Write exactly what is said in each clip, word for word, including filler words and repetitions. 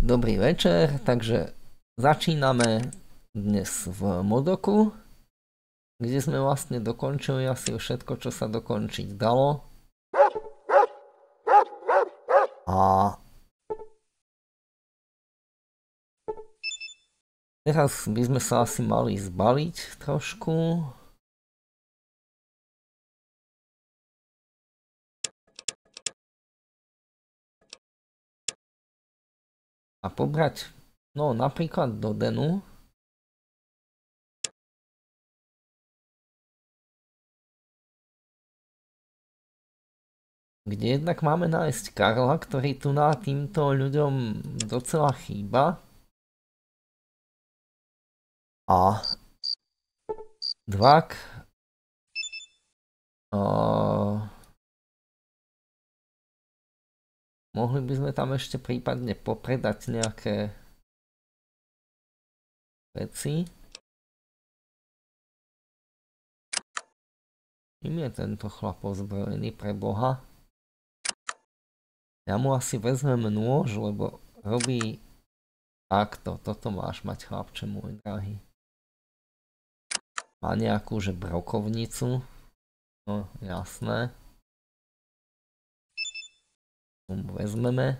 Dobrý večer, takže začíname dnes v Modoku, kde sme vlastne dokončili asi všetko, čo sa dokončiť dalo. A teraz by sme sa asi mali zbaliť trošku. A pobrať, no napríklad do Denu. Kde jednak máme nájsť Karla, ktorý tu na týmto ľuďom docela chýba. A Dvak. Uh, Mohli by sme tam ešte prípadne popredať nejaké veci. Čím je tento chlap ozbrojený pre Boha? Ja mu asi vezmem nôž, lebo robí takto. Toto máš mať, chlapče môj drahý. Má nejakú že brokovnicu. No jasné. Vezmeme.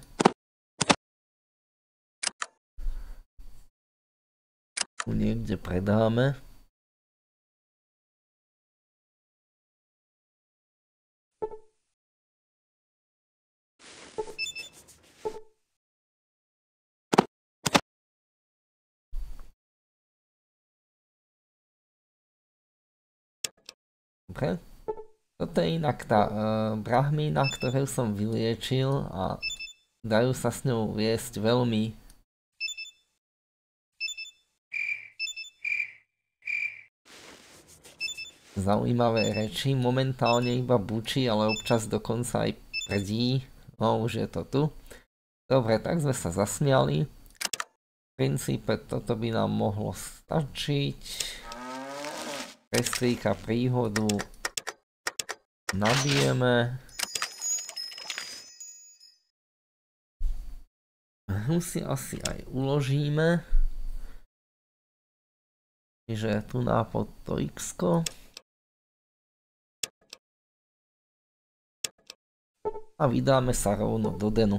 Tu niekde predáme. Dobre. Toto je inak tá uh, brahmína, ktorú som vyliečil a dajú sa s ňou viesť veľmi zaujímavé reči. Momentálne iba bučí, ale občas dokonca aj prdí. No už je to tu. Dobre, tak sme sa zasmiali. V princípe toto by nám mohlo stačiť. Prestrýka príhodu nabijeme. Hnu si asi aj uložíme. Čiže tu na pod to X-ko. A vydáme sa rovno do Denu.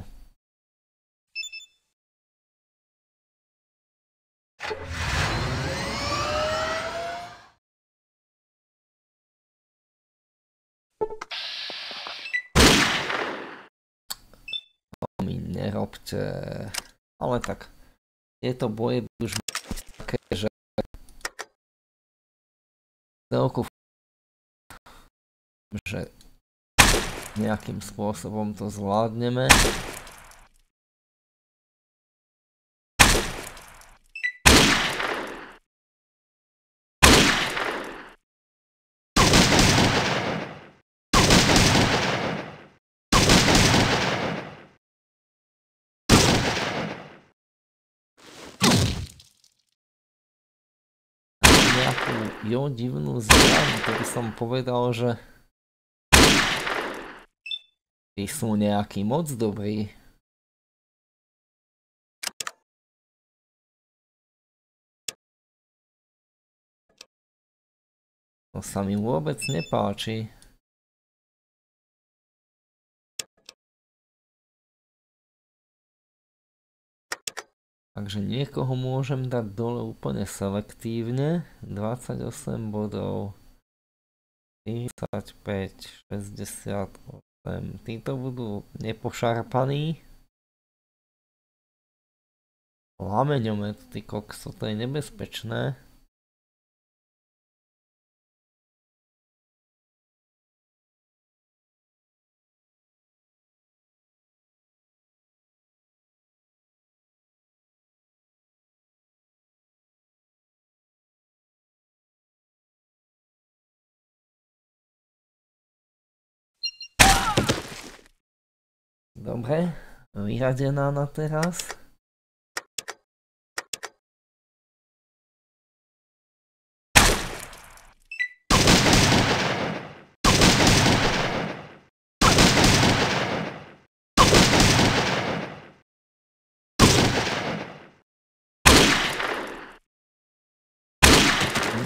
Nerobte, ale tak tieto boje by už také, že celku že nejakým spôsobom to zvládneme. Jo, divnú zbraň, to by som povedal, že tí sú nejaký moc dobrí. To sa mi vôbec nepáči. Takže niekoho môžem dať dole úplne selektívne. dvadsaťosem bodov. tridsaťpäť, šesťdesiatosem. Títo budú nepošarpaní. Lameňomet, ty kokso, to je nebezpečné. Dobre, vyradená na teraz.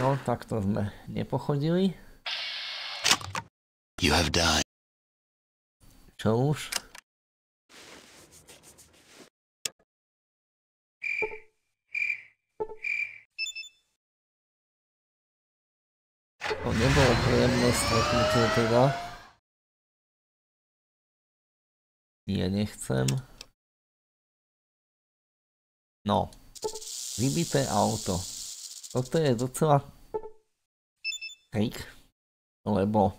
No, takto sme nepochodili. You have died. Čo už? To nebolo príjemné stretnutie teda. Nie, nechcem. No. Vybité auto. Toto je docela trik, lebo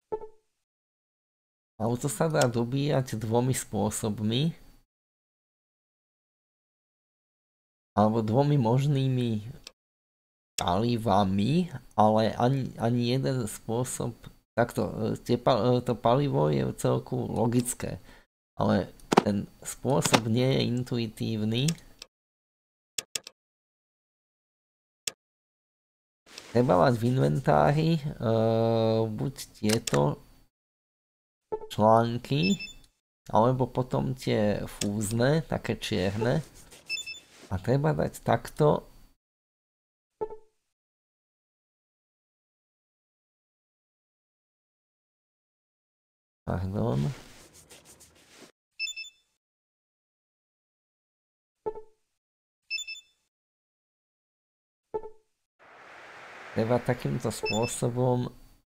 auto sa dá dobíjať dvomi spôsobmi. Alebo dvomi možnými palivami, ale ani, ani jeden spôsob, takto, tie, to palivo je v celku logické, ale ten spôsob nie je intuitívny. Treba mať v inventári uh, buď tieto články, alebo potom tie fúzne, také čierne. A treba dať takto pardon treba takýmto spôsobom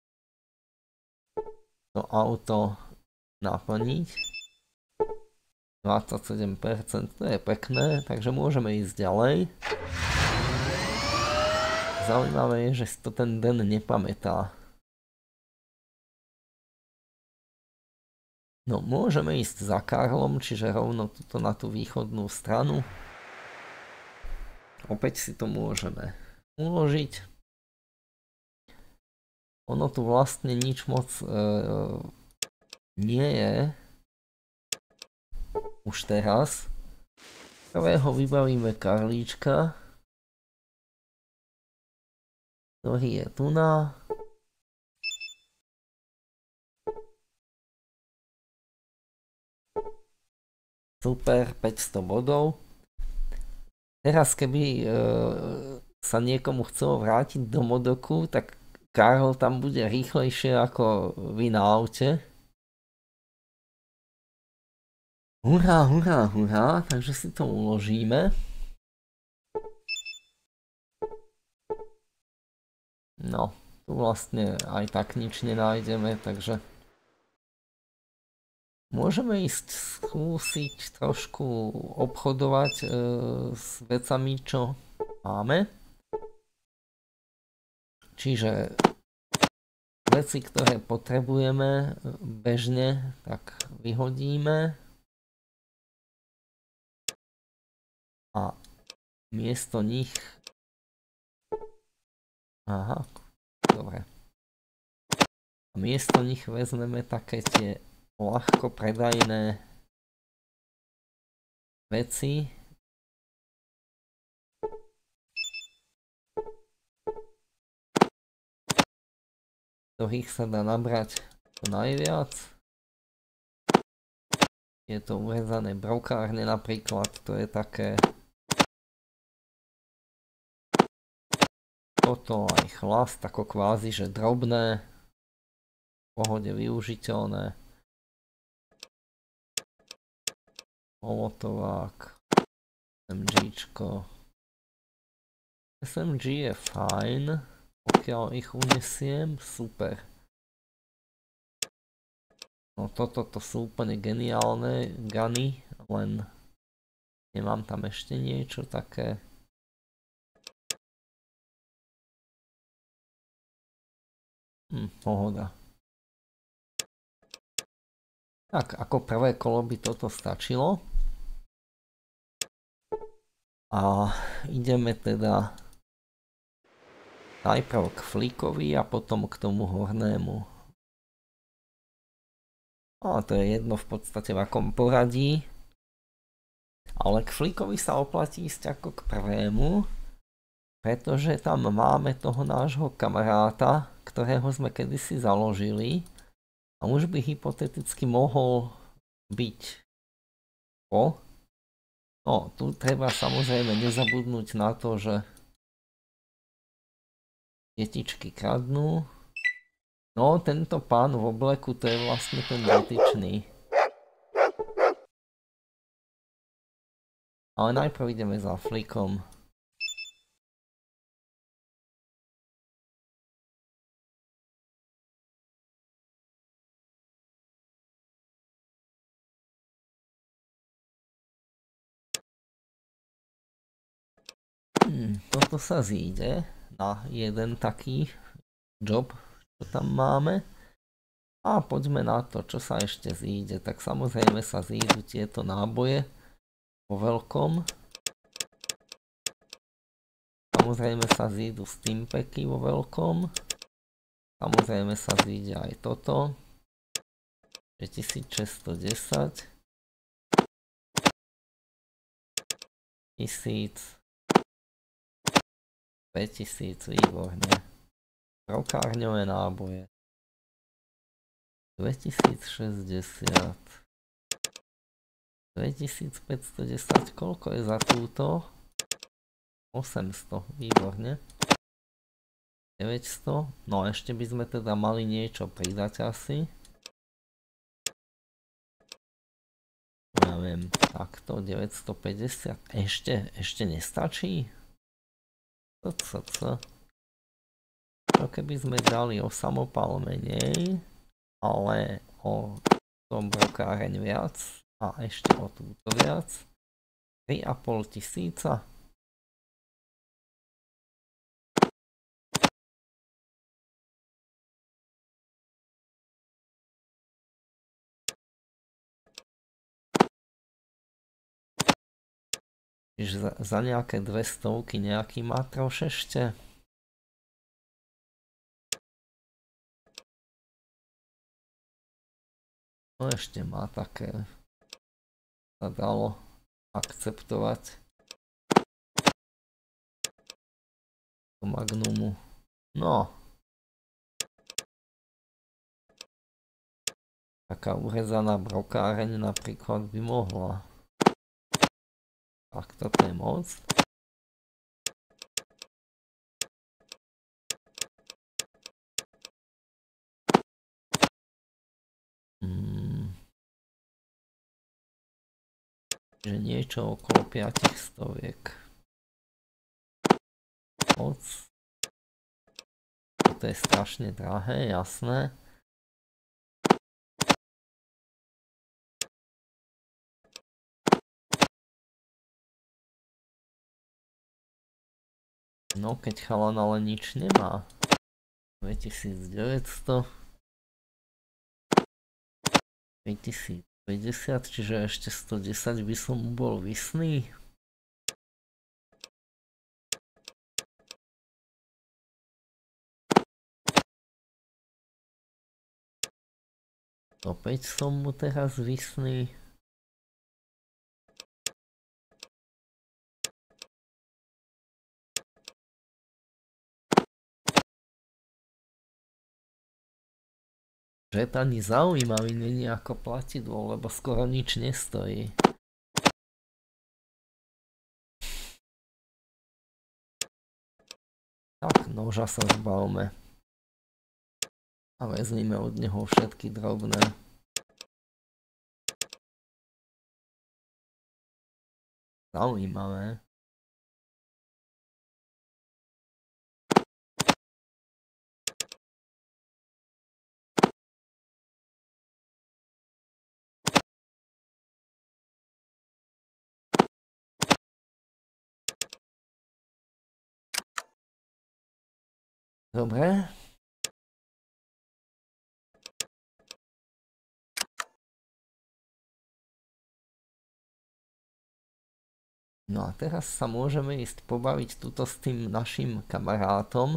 to auto naplniť. dvadsaťsedem percent, to je pekné, takže môžeme ísť ďalej. Zaujímavé je, že si to ten den nepamätá. No, môžeme ísť za Karlom, čiže rovno tuto na tú východnú stranu. Opäť si to môžeme uložiť. Ono tu vlastne nič moc e, nie je. Už teraz. Prvého vybavíme Karlíčka, ktorý je tu na. Super, päťsto bodov. Teraz keby e, sa niekomu chcelo vrátiť do Modoku, tak Karl tam bude rýchlejšie ako vy na aute. Hurá, hurá, hurá, takže si to uložíme. No, tu vlastne aj tak nič nenájdeme, takže môžeme ísť skúsiť trošku obchodovať e, s vecami, čo máme. Čiže veci, ktoré potrebujeme bežne, tak vyhodíme. A miesto nich... Aha, dobre. A miesto nich vezmeme také tie ľahko predajné veci. Ktorých sa dá nabrať to najviac. Je to urezané brokárne napríklad, to je také. Toto aj chlast, ako kvázi, že drobné, v pohode využiteľné. Molotovák, SMGčko. es em gé je fajn, pokiaľ ich unesiem, super. No toto to sú úplne geniálne guny, len nemám tam ešte niečo také. Hm, pohoda. Tak, ako prvé kolo by toto stačilo. A ideme teda najprv k Flickovi a potom k tomu hornému. A to je jedno v podstate v akom poradí. Ale k Flickovi sa oplatí ísť ako k prvému. Pretože tam máme toho nášho kamaráta, ktorého sme kedysi založili. A už by hypoteticky mohol byť po. No, tu treba samozrejme nezabudnúť na to, že Detičky kradnú. No, tento pán v obleku, to je vlastne ten dotyčný. Ale najprv ideme za flikom. Hmm, toto sa zíde na jeden taký job, čo tam máme. A poďme na to, čo sa ešte zíde. Tak samozrejme sa zídu tieto náboje vo veľkom. Samozrejme sa zídu steampacky vo veľkom. Samozrejme sa zíde aj toto. tisícšesťstodesať. Tisíc. päťtisíc, výborne. Rokárňové náboje. dvetisícšesťdesiat. dvetisícpäťstodesať, koľko je za túto? osemsto, výborne. deväťsto, no ešte by sme teda mali niečo pridať asi. Ja viem, takto, deväťstopäťdesiat, ešte, ešte nestačí? Co, co, co? Čo keby sme dali o samopal menej, ale o tom brokáreň viac a ešte o túto viac? tri a pol tisíca? Čiže za, za nejaké dve stovky nejaký matroš ešte. No ešte má také. Sa dalo akceptovať. Do Magnumu. No. Taká urezaná brokáreň napríklad by mohla. Tak toto je moc. Hmm. Že niečo okolo piatich stoviek. Moc. Toto je strašne drahé, jasné. No, keď chalan ale nič nemá. dvetisícdeväťsto. päťtisícpäťdesiat, čiže ešte stodesať by som mu bol visný. Opäť som mu teraz visný. Že to ani zaujímavý není ako platidlo, lebo skoro nič nestojí. Tak, noža sa zbavme. A vezmime od neho všetky drobné. Zaujímavé. Dobre. No a teraz sa môžeme ísť pobaviť tuto s tým našim kamarátom.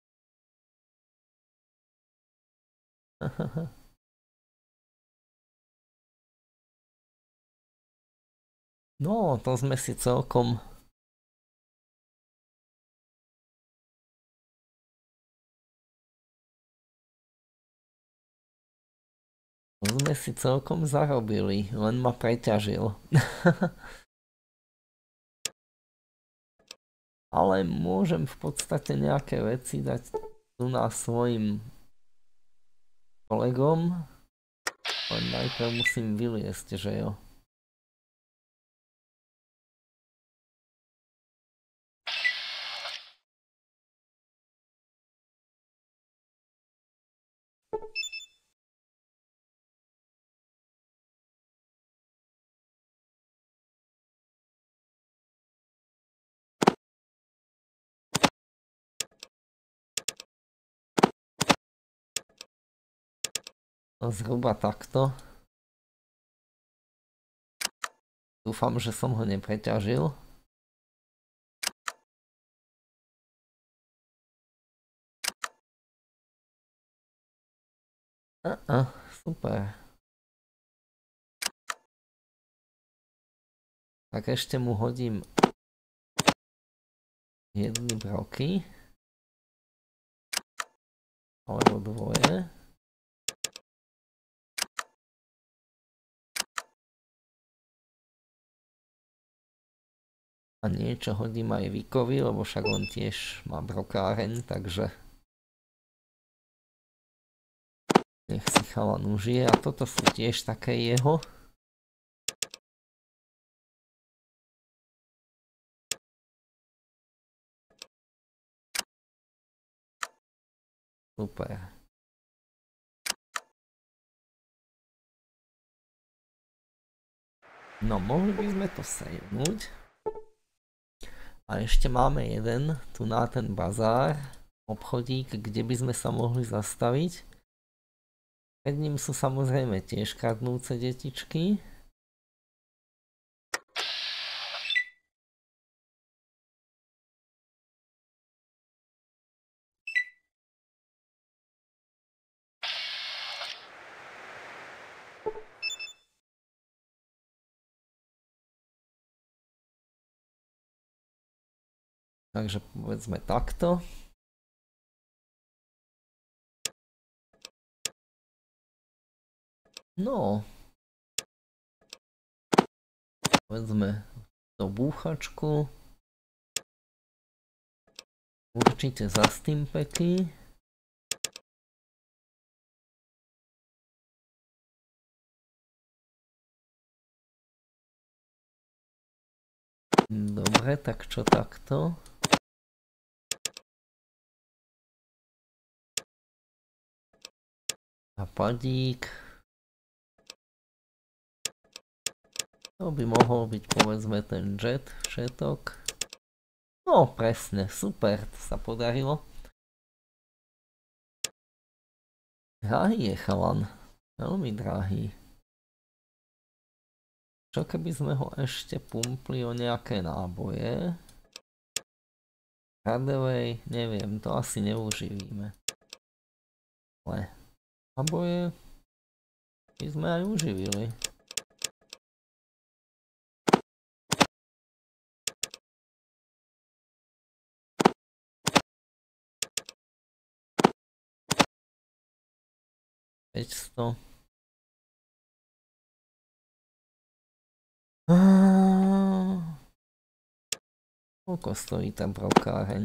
No, to sme si celkom... To sme si celkom zarobili, len ma preťažil. Ale môžem v podstate nejaké veci dať tu na svojim kolegom. Len najprv musím vyliesť, že jo. No zhruba takto. Dúfam, že som ho nepreťažil. Á, super. Tak ešte mu hodím jedny broky. Alebo dvoje. A niečo hodím aj Vikovi, lebo však on tiež má brokáreň, takže nech si chalan užije. A toto sú tiež také jeho. Super. No, mohli by sme to savenúť. A ešte máme jeden, tu na ten bazár, obchodík, kde by sme sa mohli zastaviť. Pred ním sú samozrejme tiež kradnúce detičky. Takže povedzme takto. No. Povedzme do búchačku. Určite za stimpeky. Dobre, tak čo takto? A padík. To by mohol byť povedzme ten jet všetok. No presne, super, to sa podarilo. Drahý je chalan, veľmi drahý. Čo keby sme ho ešte pumpli o nejaké náboje? Radeway, neviem, to asi neuživíme. Ale náboje by sme aj uživili. päťsto. Koľko stojí tá brokáreň?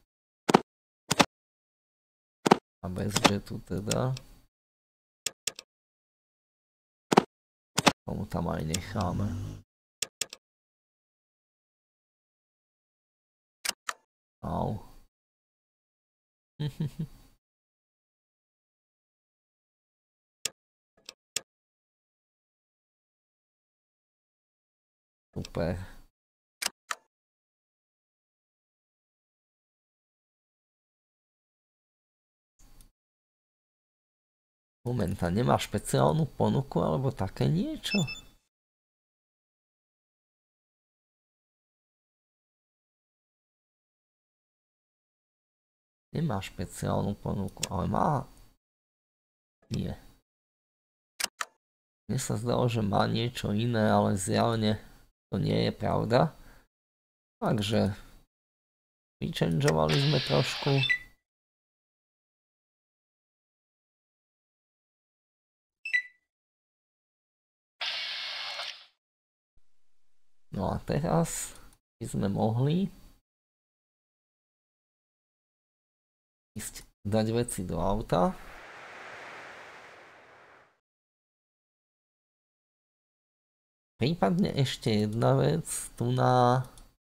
A bez jetu teda. Tomu tam aj necháme. Au. Super. Moment, a nemá špeciálnu ponuku alebo také niečo? Nemá špeciálnu ponuku, ale má... Nie. Mne sa zdalo, že má niečo iné, ale zjavne to nie je pravda. Takže vychangeovali sme trošku. No a teraz by sme mohli ísť dať veci do auta. Prípadne ešte jedna vec, tu na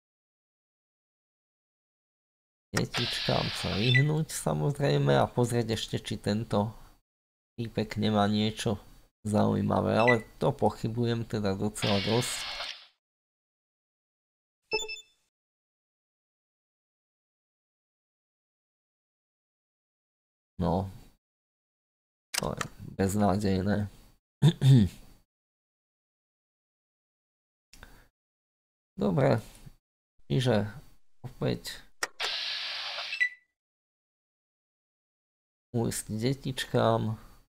detičkám sa vyhnúť samozrejme a pozrieť ešte, či tento týpek nemá niečo zaujímavé, ale to pochybujem teda docela dosť. No, to je beznádejné. Dobre, čiže opäť ujsť detičkám.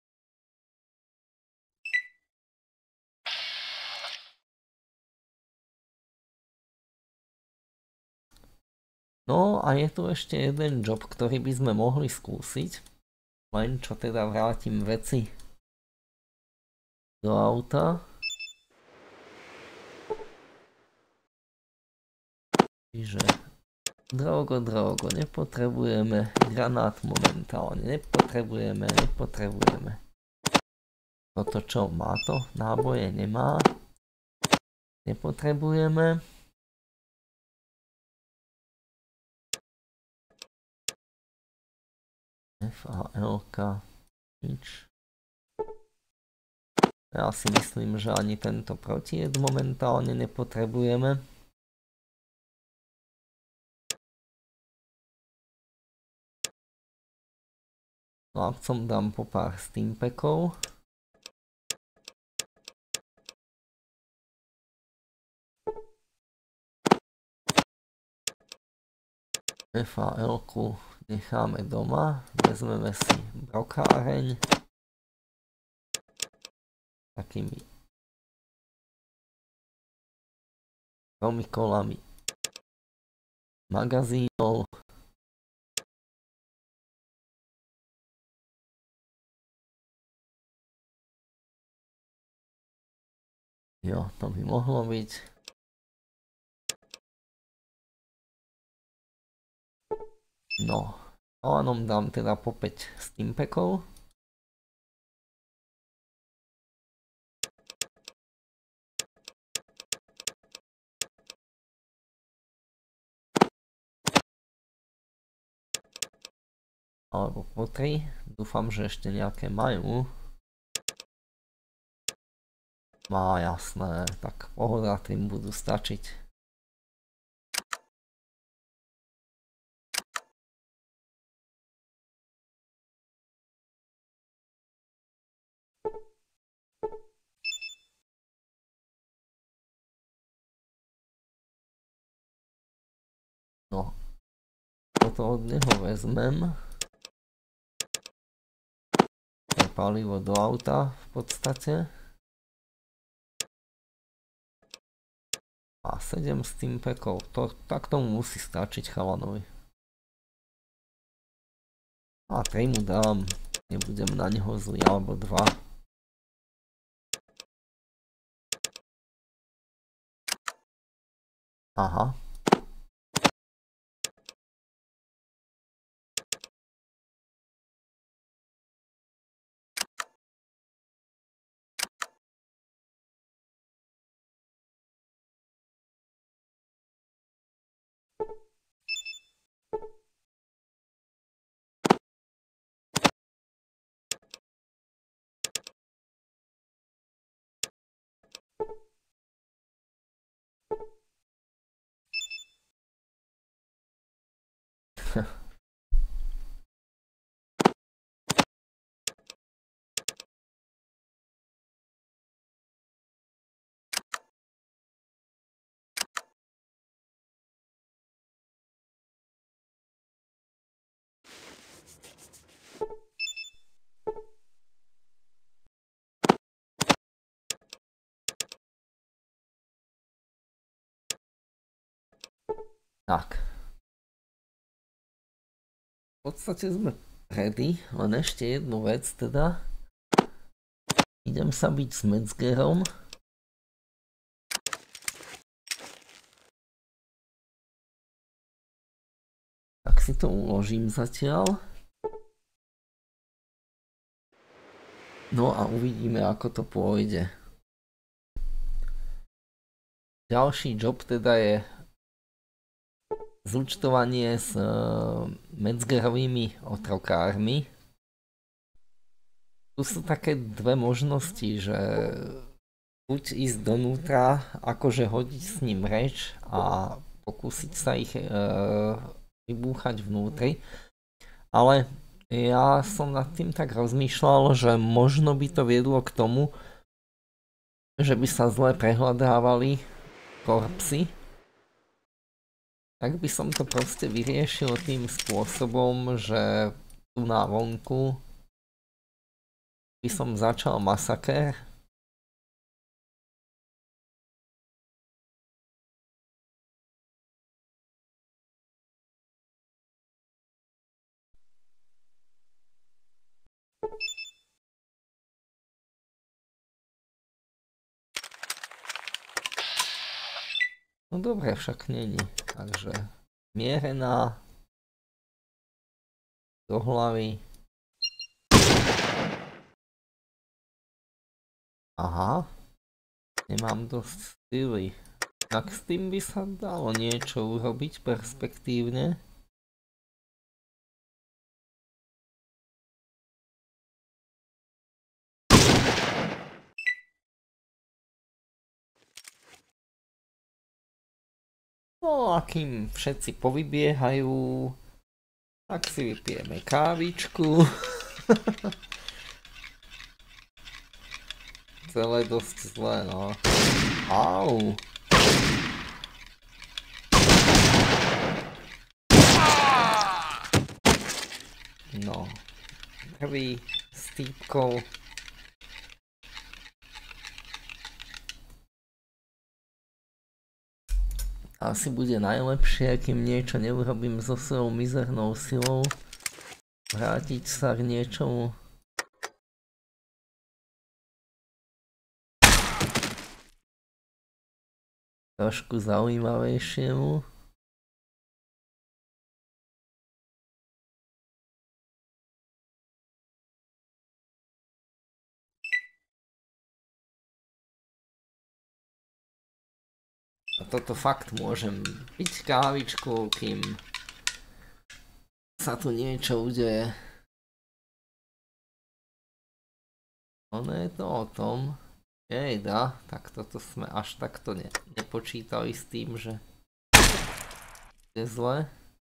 No a je tu ešte jeden job, ktorý by sme mohli skúsiť. Len čo teda vrátim veci do auta. Čiže drogo, drogo, nepotrebujeme, granát momentálne nepotrebujeme, nepotrebujeme. Toto čo, má to? Náboje nemá. Nepotrebujeme. F A L K, nič. Ja si myslím, že ani tento protijed momentálne nepotrebujeme. No a som dám po pár steampackov. F A L-ku necháme doma, vezmeme si brokáreň takými tromi kolami magazínov. Jo, to by mohlo byť. No, ánom dám teda po päť steampackov. Alebo po tri. Dúfam, že ešte nejaké majú. Má, jasné, tak pohoda, tým budú stačiť. No, toto od neho vezmem. Je palivo do auta v podstate. A sedem steampackov, to, tak tomu musí stačiť chalanovi. A tri mu dám, nebudem na neho zlý, alebo dva. Aha. Tak. V podstate sme ready, len ešte jednu vec teda. Idem sa byť s Metzgerom. Tak si to uložím zatiaľ. No a uvidíme, ako to pôjde. Ďalší job teda je zúčtovanie s Metzgerovými otrokármi. Tu sú také dve možnosti, že buď ísť donútra, akože hodiť s ním reč a pokúsiť sa ich e, vybúchať vnútri. Ale ja som nad tým tak rozmýšľal, že možno by to viedlo k tomu, že by sa zle prehľadávali korpsy. Tak by som to proste vyriešil tým spôsobom, že tu na vonku by som začal masakér. No dobre, však není. Takže mierená do hlavy. Aha, nemám dosť sily. Tak s tým by sa dalo niečo urobiť perspektívne. No a kým všetci povybiehajú, tak si vypijeme kávičku. Celé dosť zlé, no. Au. No. Prvý s týpkou. Asi bude najlepšie, kým niečo neurobím so svojou mizernou silou, vrátiť sa k niečomu trošku zaujímavejšiemu. A toto fakt môžem piť kávičku, kým sa tu niečo udeje. Ono je to o tom, jejda, tak toto sme až takto ne, nepočítali s tým, že je zle.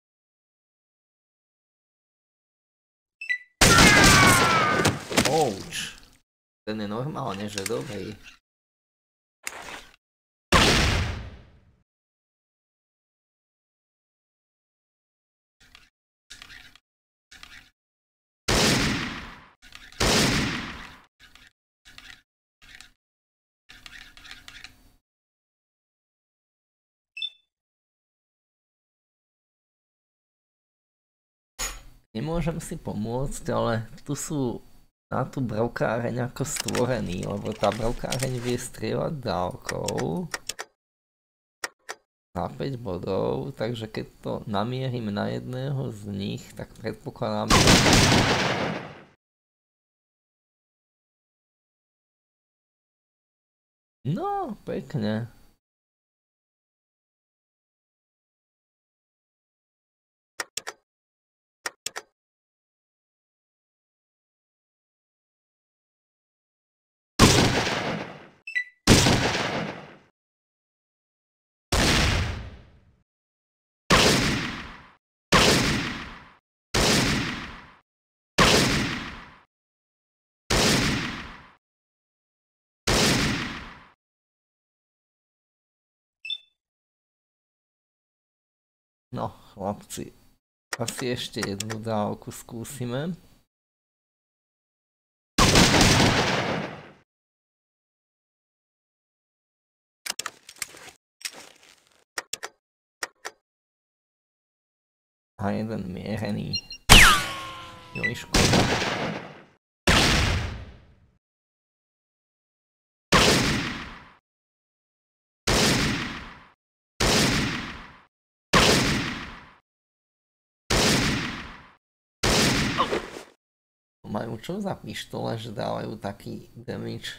Ouch. Ten je normálne, že dobrý. Nemôžem si pomôcť, ale tu sú na tú brokáreň ako stvorení, lebo tá brokáreň vie strieľať dálkou za päť bodov, takže keď to namierim na jedného z nich, tak predpokladám, že... No, pekne. No, chlapci, asi ešte jednu dávku skúsime. A jeden mierený. Joj, škoda. majú čo za pištole, že dávajú taký damage?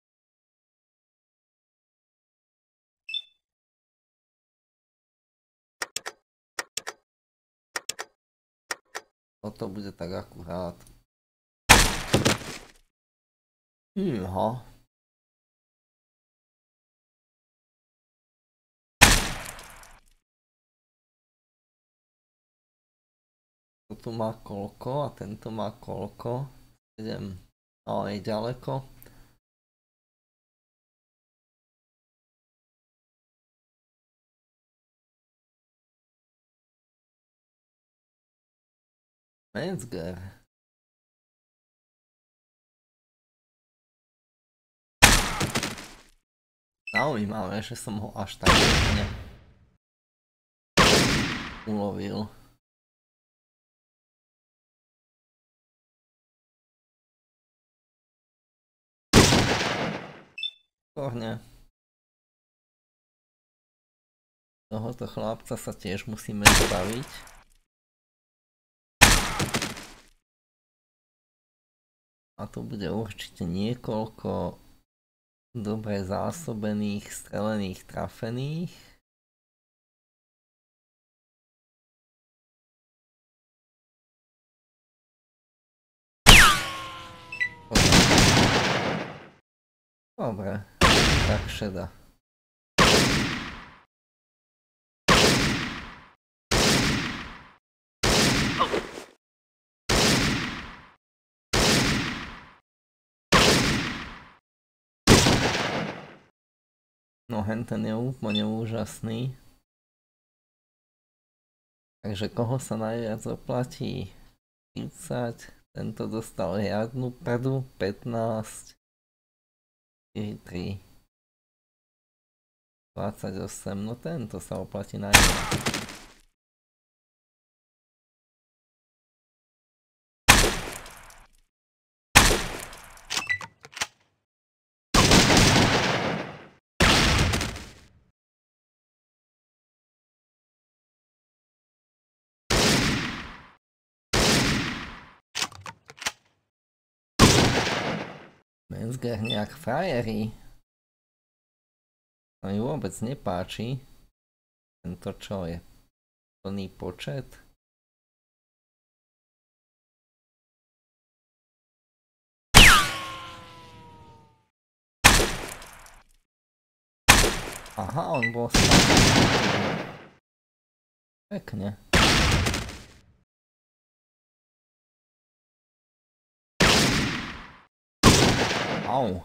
Toto bude tak akurát. Iha. Tu má koľko a tento má koľko? sedem. No, je ďaleko. Metzger. Zaujímavé, že som ho až tak ne ulovil. Výborne. Tohoto chlapca sa tiež musíme zbaviť. A tu bude určite niekoľko dobre zásobených, strelených, trafených. Dobre, tak šeda. No henten je úplne úžasný. Takže koho sa najviac oplatí? tridsať, tento dostal riadnu prdu, pätnásť, štyri, tri, dvadsaťosem, no tento sa oplatí najviac. Metzger nejak frajerí. To mi vôbec nepáči. Tento čo je? Plný počet? Aha, on bol pekne. Au.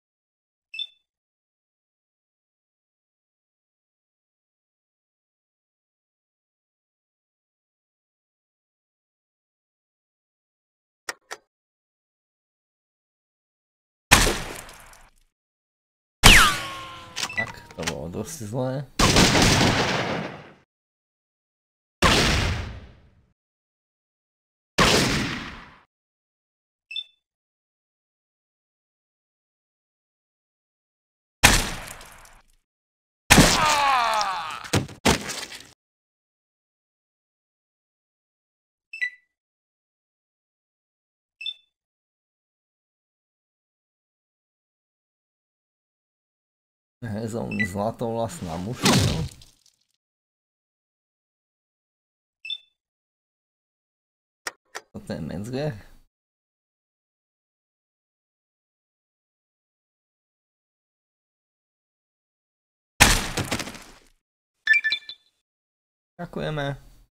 Tak, to bolo dosť zlé. Hezon zlatovlasná muška. Toto je Metzger. Ďakujeme.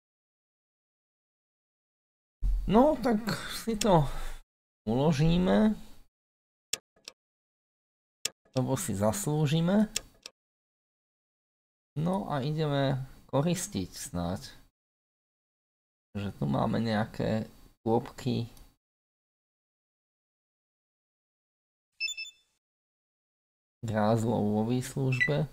No, tak si to uložíme. Lebo si zaslúžime. No a ideme koristiť snáď. Že tu máme nejaké kôpky. Grázlov vo výslužbe.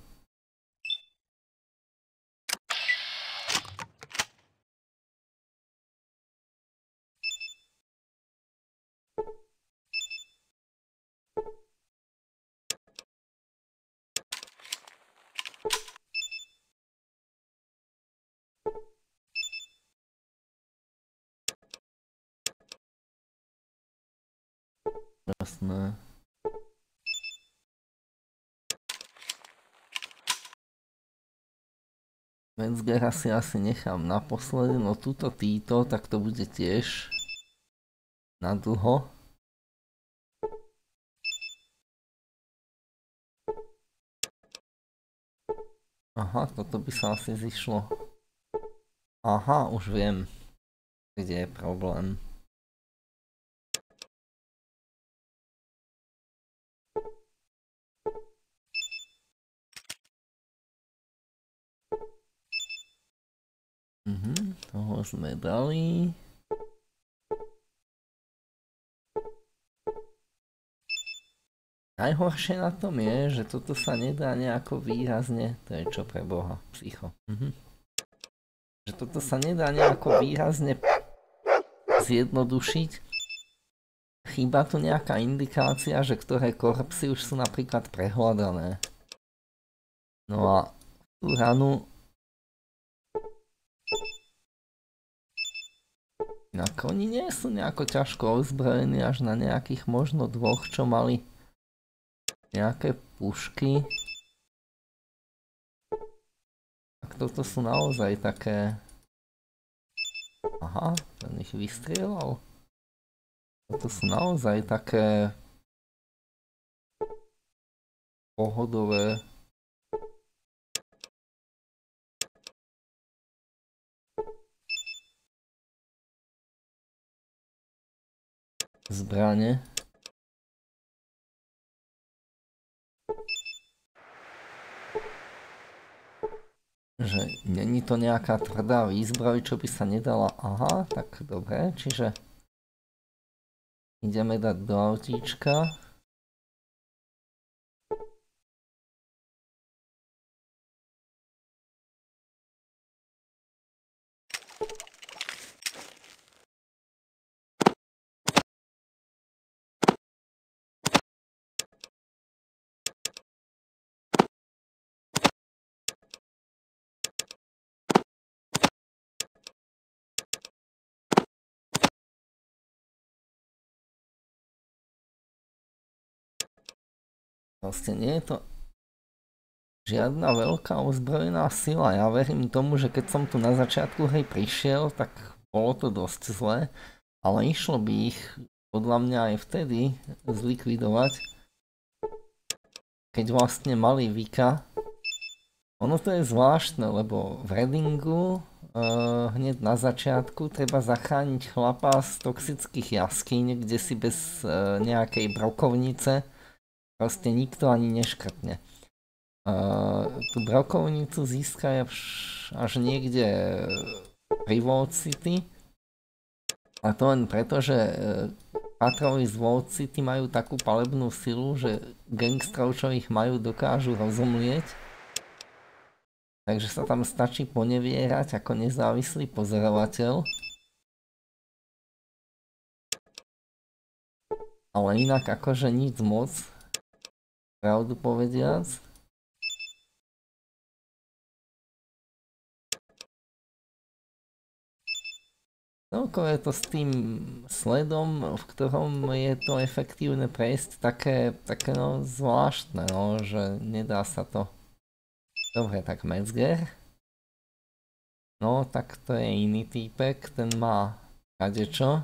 Jasné. Metzgera si asi nechám naposledy, no túto týto, tak to bude tiež na dlho. Aha, toto by sa asi zišlo. Aha, už viem, kde je problém. Mhm, toho sme dali. Najhoršie na tom je, že toto sa nedá nejako výrazne, to je čo pre Boha, psycho. Mhm. Že toto sa nedá nejako výrazne zjednodušiť. Chýba tu nejaká indikácia, že ktoré korpsy už sú napríklad prehľadané. No a tú ranu inak oni nie sú nejako ťažko ozbrojení až na nejakých možno dvoch, čo mali nejaké pušky. Tak toto sú naozaj také... Aha, ten ich vystrieľal. Toto sú naozaj také... pohodové... zbrane. Že není to nejaká tvrdá výzbroj, čo by sa nedala... Aha, tak dobre, čiže... ideme dať do autíčka. Vlastne nie je to žiadna veľká ozbrojená sila. Ja verím tomu, že keď som tu na začiatku hej prišiel, tak bolo to dosť zlé, ale išlo by ich podľa mňa aj vtedy zlikvidovať, keď vlastne mali Vika. Ono to je zvláštne, lebo v Readingu uh, hneď na začiatku treba zachrániť chlapa z toxických jaskýň, kde si bez uh, nejakej brokovnice proste nikto ani neškrtne. Uh, tú brokovnicu získajú až niekde pri Vault City. A to len preto, že patrovi z Vault City majú takú palebnú silu, že gangstrov, čo ich majú, dokážu rozumlieť. Takže sa tam stačí ponevierať ako nezávislý pozorovateľ. Ale inak akože nic moc. Pravdu povediac. Celkovo je to s tým sledom, v ktorom je to efektívne prejsť, také, také no zvláštne, no, že nedá sa to. Dobre, tak Metzger. No, tak to je iný týpek, ten má kadečo.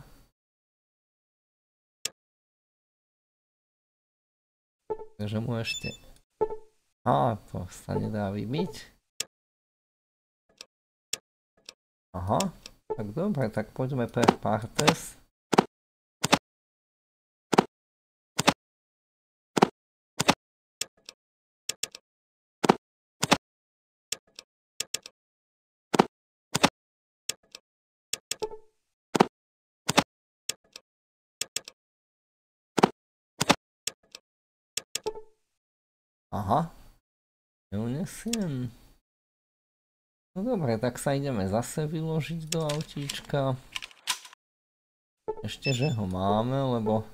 Takže mu ešte... Á, to sa nedá vybiť. Aha, tak dobre, tak poďme pre Partes. Aha, neunesiem. No dobre, tak sa ideme zase vyložiť do autíčka. Ešte, že ho máme, lebo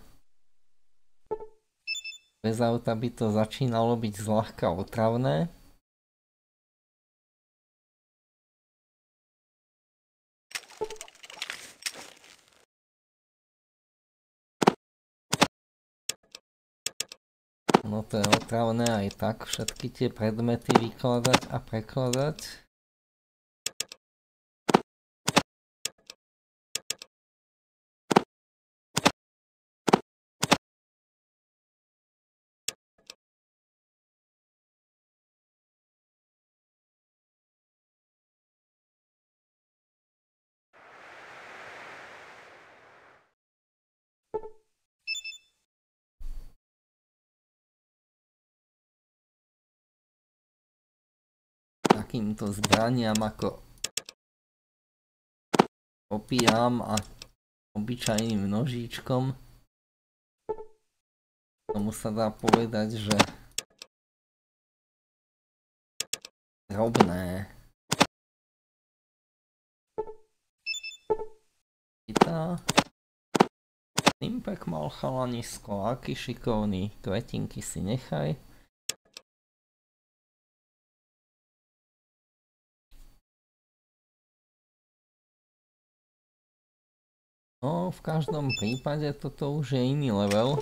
bez auta by to začínalo byť zľahka otravné. ono to je otravné aj tak všetky tie predmety vykladať a prekladať. Takýmto zbraniam ako opíjam a obyčajným nožíčkom tomu sa dá povedať, že drobné. Tá Timpek mal chalanisko, aký šikovný, kvetinky si nechaj. No, v každom prípade toto už je iný level.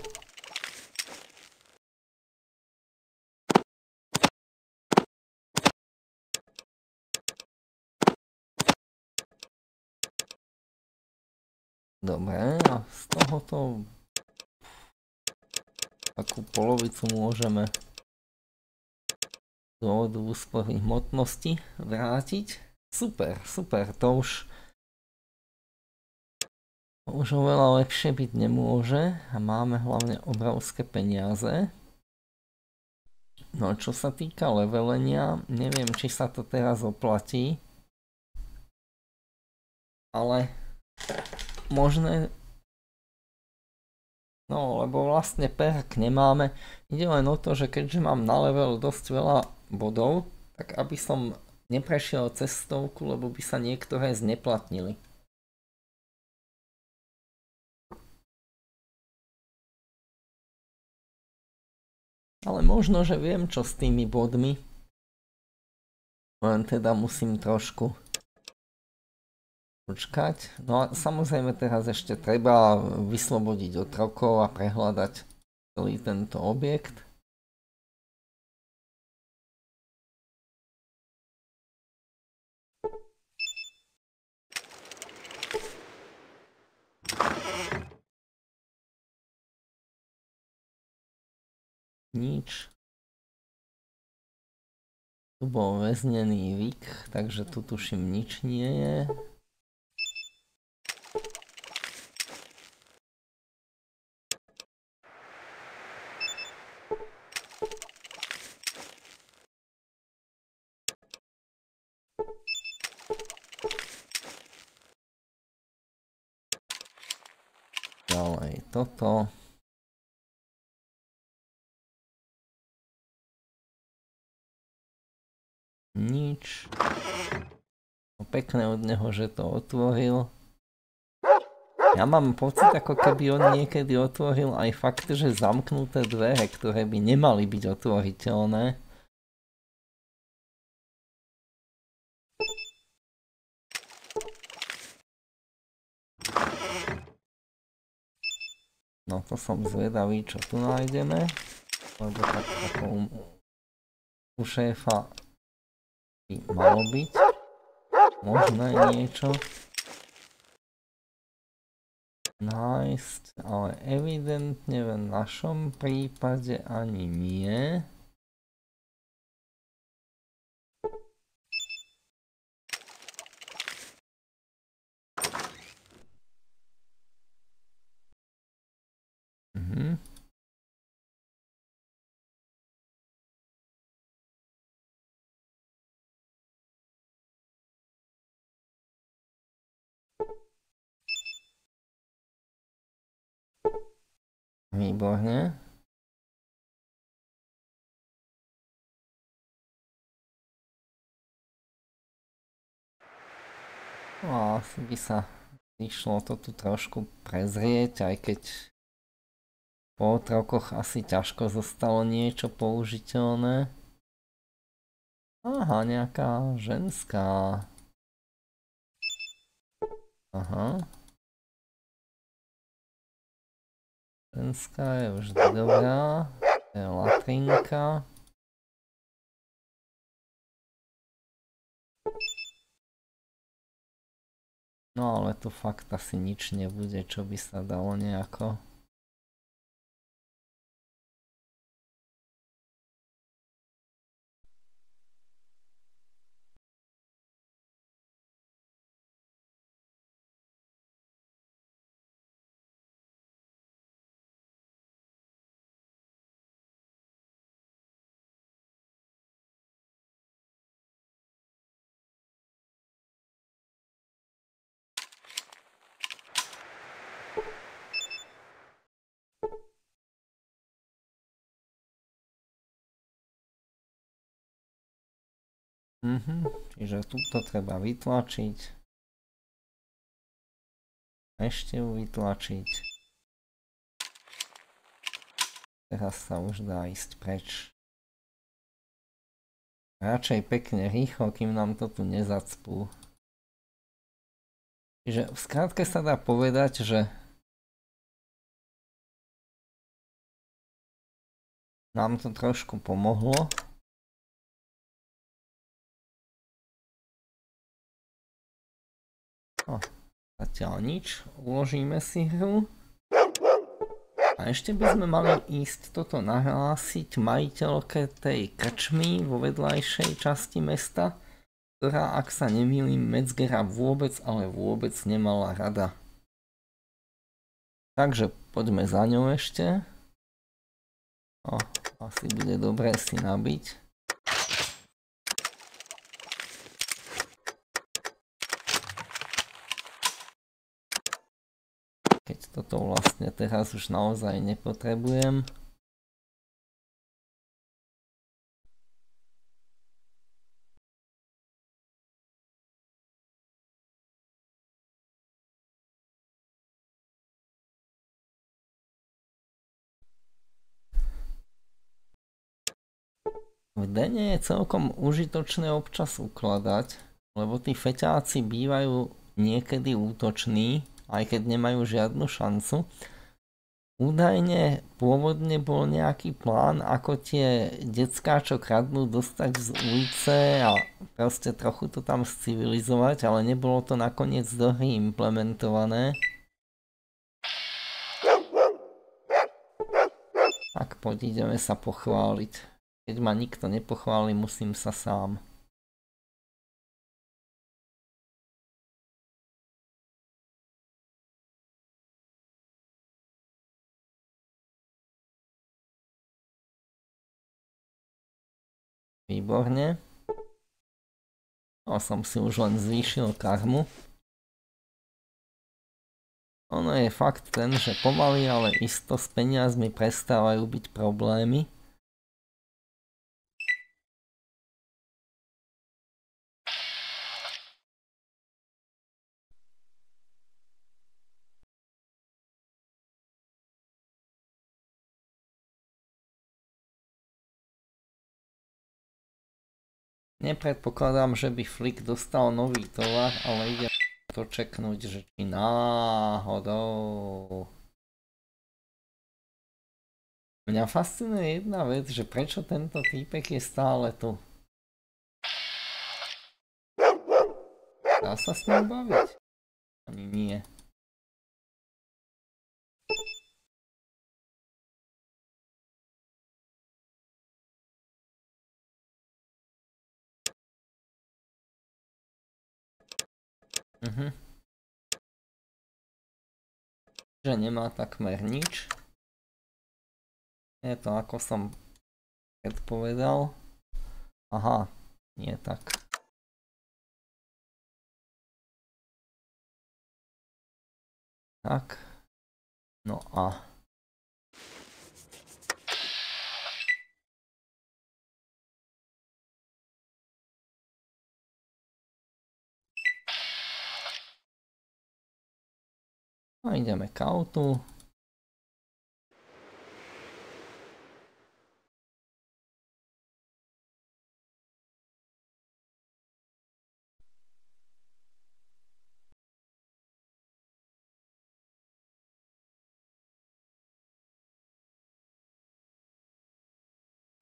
Dobre, a z tohoto takú polovicu môžeme z dôvodu úspory hmotnosti vrátiť. Super, super, to už už oveľa lepšie byť nemôže a máme hlavne obrovské peniaze. No čo sa týka levelenia, neviem či sa to teraz oplatí, ale možné, no lebo vlastne perk nemáme, ide len o to, že keďže mám na level dosť veľa bodov, tak aby som neprešiel cez stovku, lebo by sa niektoré zneplatnili. Ale možno, že viem čo s tými bodmi, len teda musím trošku počkať. No a samozrejme teraz ešte treba vyslobodiť otrokov a prehľadať celý tento objekt. Nič. Tu bol väznený Vik, takže tu tuším nič nie je. Ďalej toto. Nič. Pekné od neho, že to otvoril. Ja mám pocit, ako keby on niekedy otvoril aj fakt, že zamknuté dvere, ktoré by nemali byť otvoriteľné. No to som zvedavý, čo tu nájdeme. Lebo tak ako u, u šéfa by malo byť možné niečo nájsť, ale evidentne v našom prípade ani nie. Mhm. Výborne. No a asi by sa išlo to tu trošku prezrieť, aj keď po otrokoch asi ťažko zostalo niečo použiteľné. Aha, nejaká ženská. Aha. Ženská je vždy dobrá. To je latrinka. No ale tu fakt asi nič nebude, čo by sa dalo nejako. Mhm, čiže túto treba vytlačiť. Ešte ju vytlačiť. Teraz sa už dá ísť preč. Radšej pekne rýchlo, kým nám to tu nezacpú. Čiže v skratke sa dá povedať, že nám to trošku pomohlo. No, zatiaľ nič. Uložíme si hru. A ešte by sme mali ísť toto nahlásiť majiteľke tej krčmy vo vedľajšej časti mesta, ktorá, ak sa nemýlim, Metzgera vôbec, ale vôbec nemala rada. Takže poďme za ňou ešte. O, asi bude dobré si nabiť. Keď toto vlastne teraz už naozaj nepotrebujem. V dene je celkom užitočné občas ukladať, lebo tí feťáci bývajú niekedy útoční, aj keď nemajú žiadnu šancu. Údajne pôvodne bol nejaký plán, ako tie decká, čo kradnú, dostať z ulice a proste trochu to tam civilizovať, ale nebolo to nakoniec do hry implementované. Tak poď, ideme sa pochváliť. Keď ma nikto nepochváli, musím sa sám. Výborne. No, som si už len zvýšil karmu. Ono je fakt ten, že pomaly, ale isto s peniazmi prestávajú byť problémy. Nepredpokladám, že by Flick dostal nový tovar, ale ide to čeknúť, že či náhodou. Mňa fascinuje jedna vec, že prečo tento týpek je stále tu. Dá sa s ním baviť? Ani nie. Mhm. Že nemá takmer nič. Je to ako som predpovedal. Aha, nie tak. Tak. No a... A ideme k autu.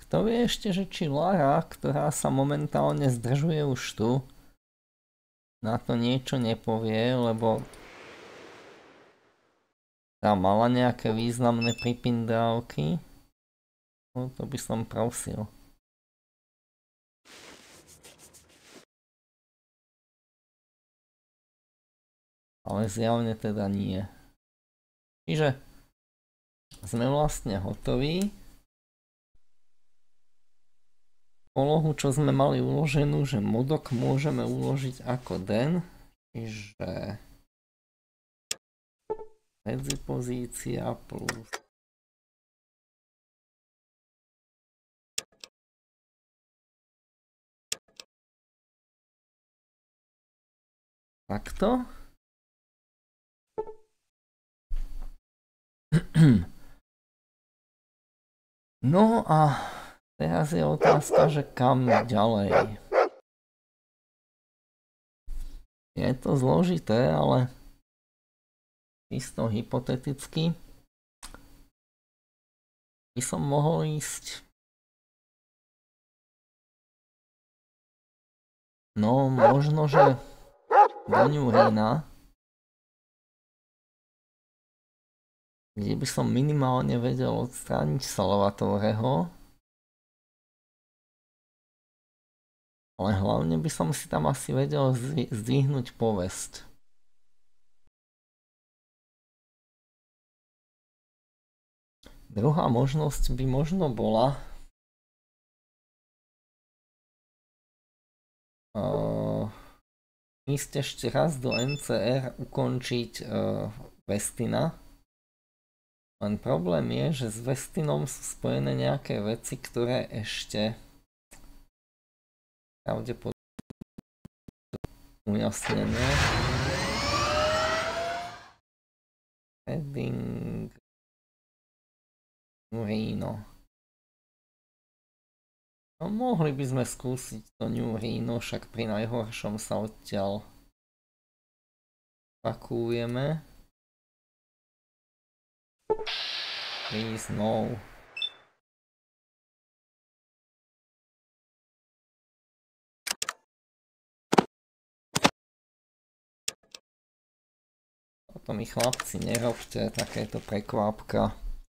Kto vie ešte, že či Lara, ktorá sa momentálne zdržuje už tu, na to niečo nepovie, lebo tá mala nejaké významné pripindávky. No to by som prosil. Ale zjavne teda nie. Čiže sme vlastne hotoví. Polohu, čo sme mali uloženú, že modok môžeme uložiť ako den, čiže medzipozícia plus takto. No a teraz je otázka, že kam ďalej. Je to zložité, ale čisto hypoteticky by som mohol ísť. No, možno, že do Newrina, kde by som minimálne vedel odstrániť Salvatoreho. Ale hlavne by som si tam asi vedel zdvihnúť povesť. Druhá možnosť by možno bola uh, ísť ešte raz do en cé er ukončiť uh, Vestina. Len problém je, že s Vestinom sú spojené nejaké veci, ktoré ešte pravdepodobne ujasnené. Heading Newrino. No mohli by sme skúsiť to Newrino, však pri najhoršom sa odtiaľ pakujeme. Please no. Toto mi chlapci nerobte takéto prekvapka.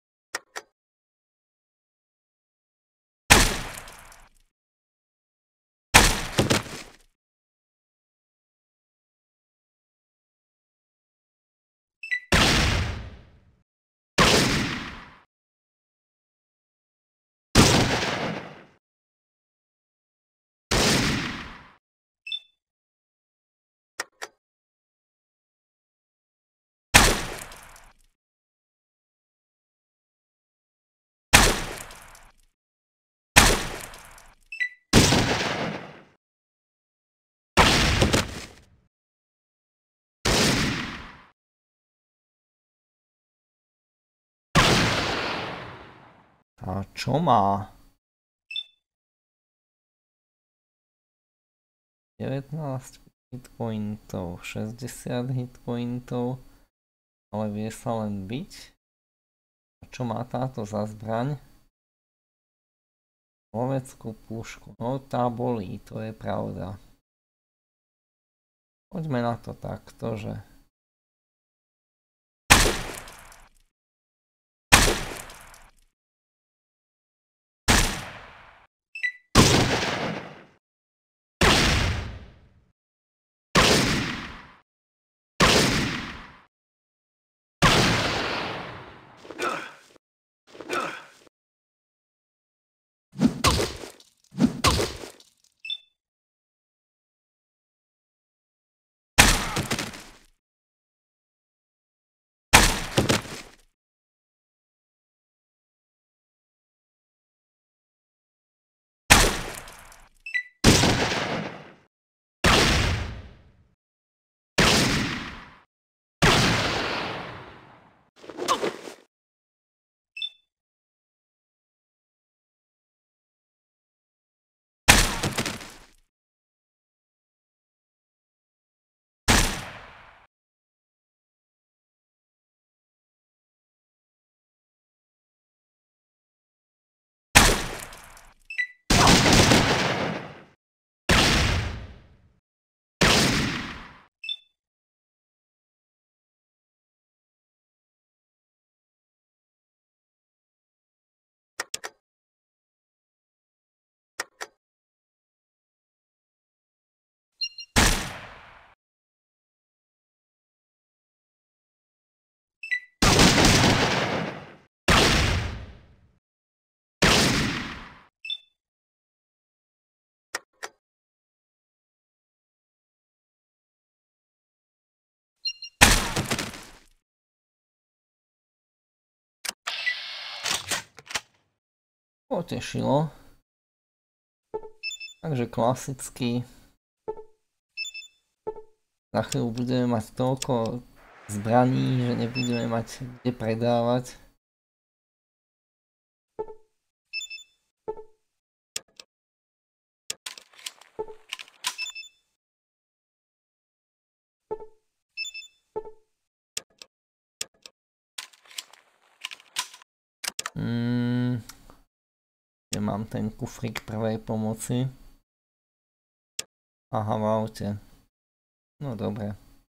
A čo má? devätnásť hitpointov, šesťdesiat hitpointov, ale vie sa len byť. A čo má táto za zbraň? Loveckú pušku. No tá bolí, to je pravda. Poďme na to takto, že Potešilo. Takže klasicky. Za chvíľu budeme mať toľko zbraní, že nebudeme mať kde predávať. Hmm. Kde mám ten kufrík prvej pomoci? Aha, v aute. No dobre.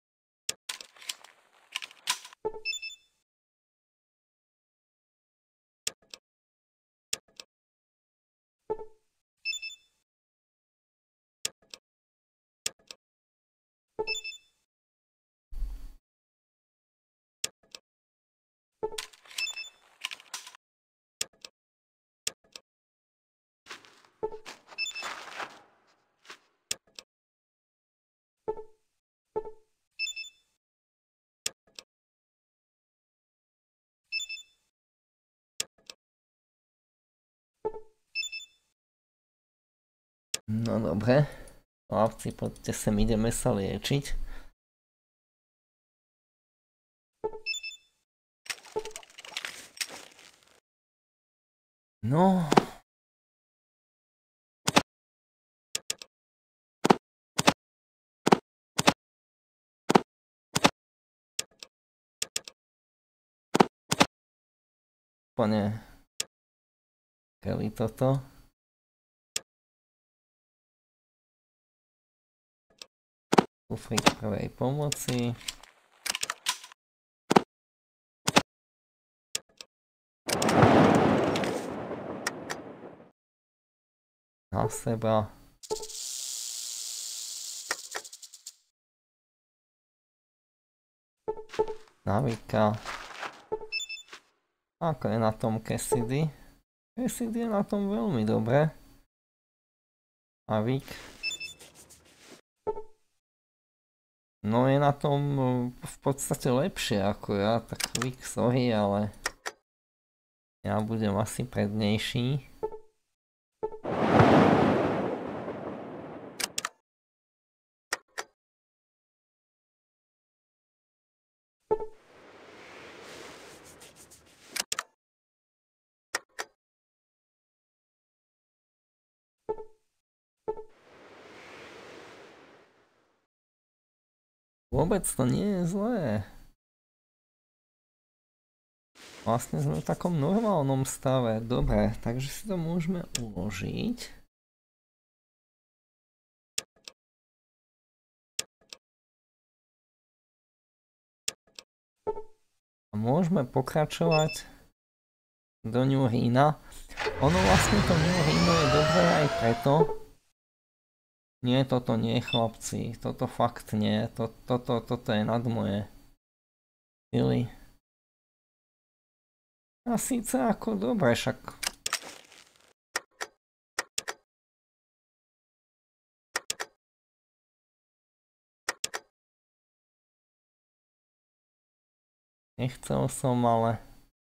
No dobre. Chlapci, poďte sem, ideme sa liečiť. No. Pane. Keli toto. Kufrík prvej pomoci. Na seba. Navika. Ako je na tom Cassidy? Cassidy je na tom veľmi dobre. Navik. No je na tom v podstate lepšie ako ja, tak Vik, sorry, ale ja budem asi prednejší. Vôbec to nie je zlé. Vlastne sme v takom normálnom stave. Dobre, takže si to môžeme uložiť. A môžeme pokračovať do New Rhina. Ono vlastne to New Rhino je dobré aj preto. Nie, toto nie, chlapci. Toto fakt nie. Toto, toto, toto je nad moje sily. A síce ako dobre, však... Nechcel som, ale...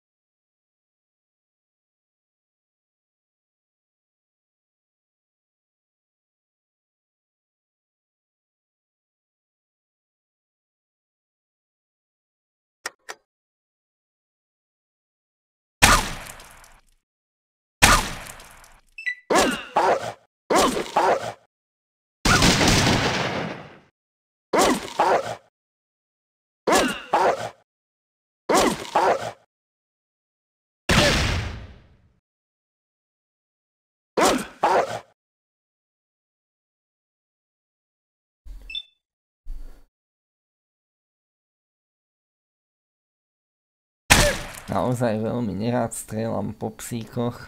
Naozaj veľmi nerád strieľam po psíkoch.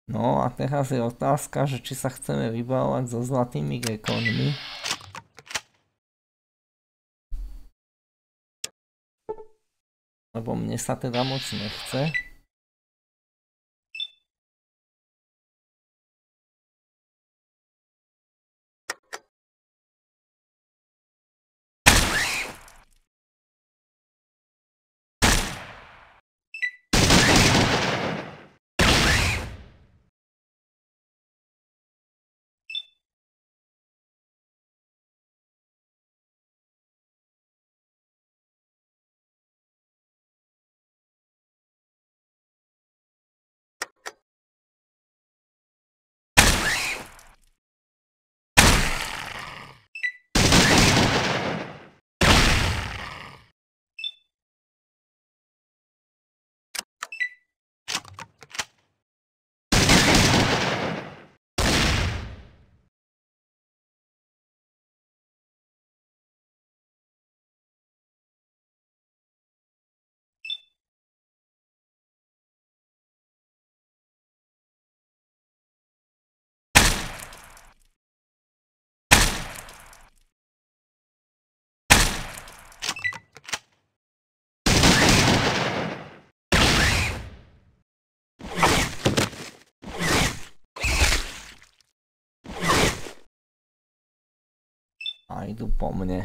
No a teraz je otázka, že či sa chceme vybavovať so zlatými gekonmi. Lebo mne sa teda moc nechce. A idú po mne.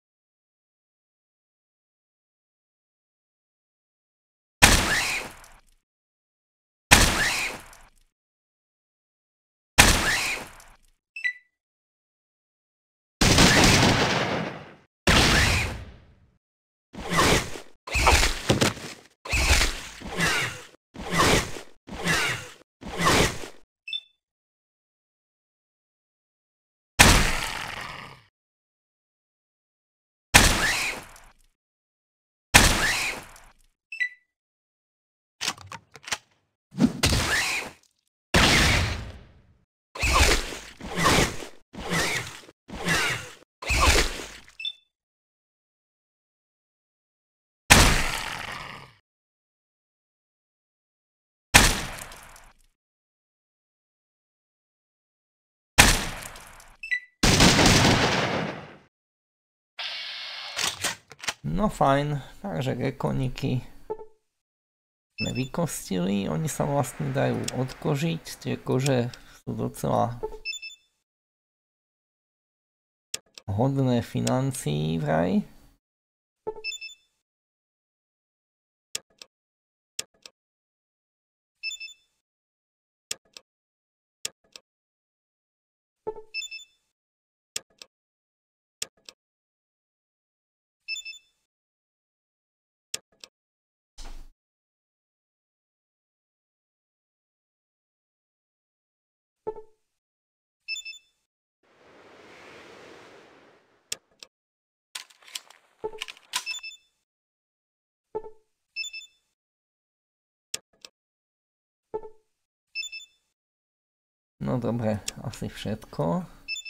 No fajn, takže gekoniky sme vykostili, oni sa vlastne dajú odkožiť, tie kože sú docela hodné financií vraj. No dobre, asi všetko.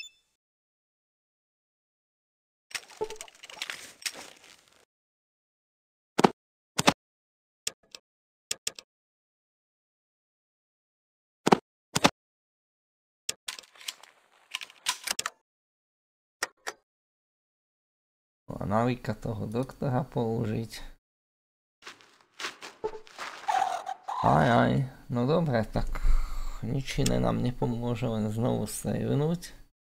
A navíka toho doktora použiť. Aj, aj, no dobre, tak nič iné nám nepomôže, len znovu savenúť.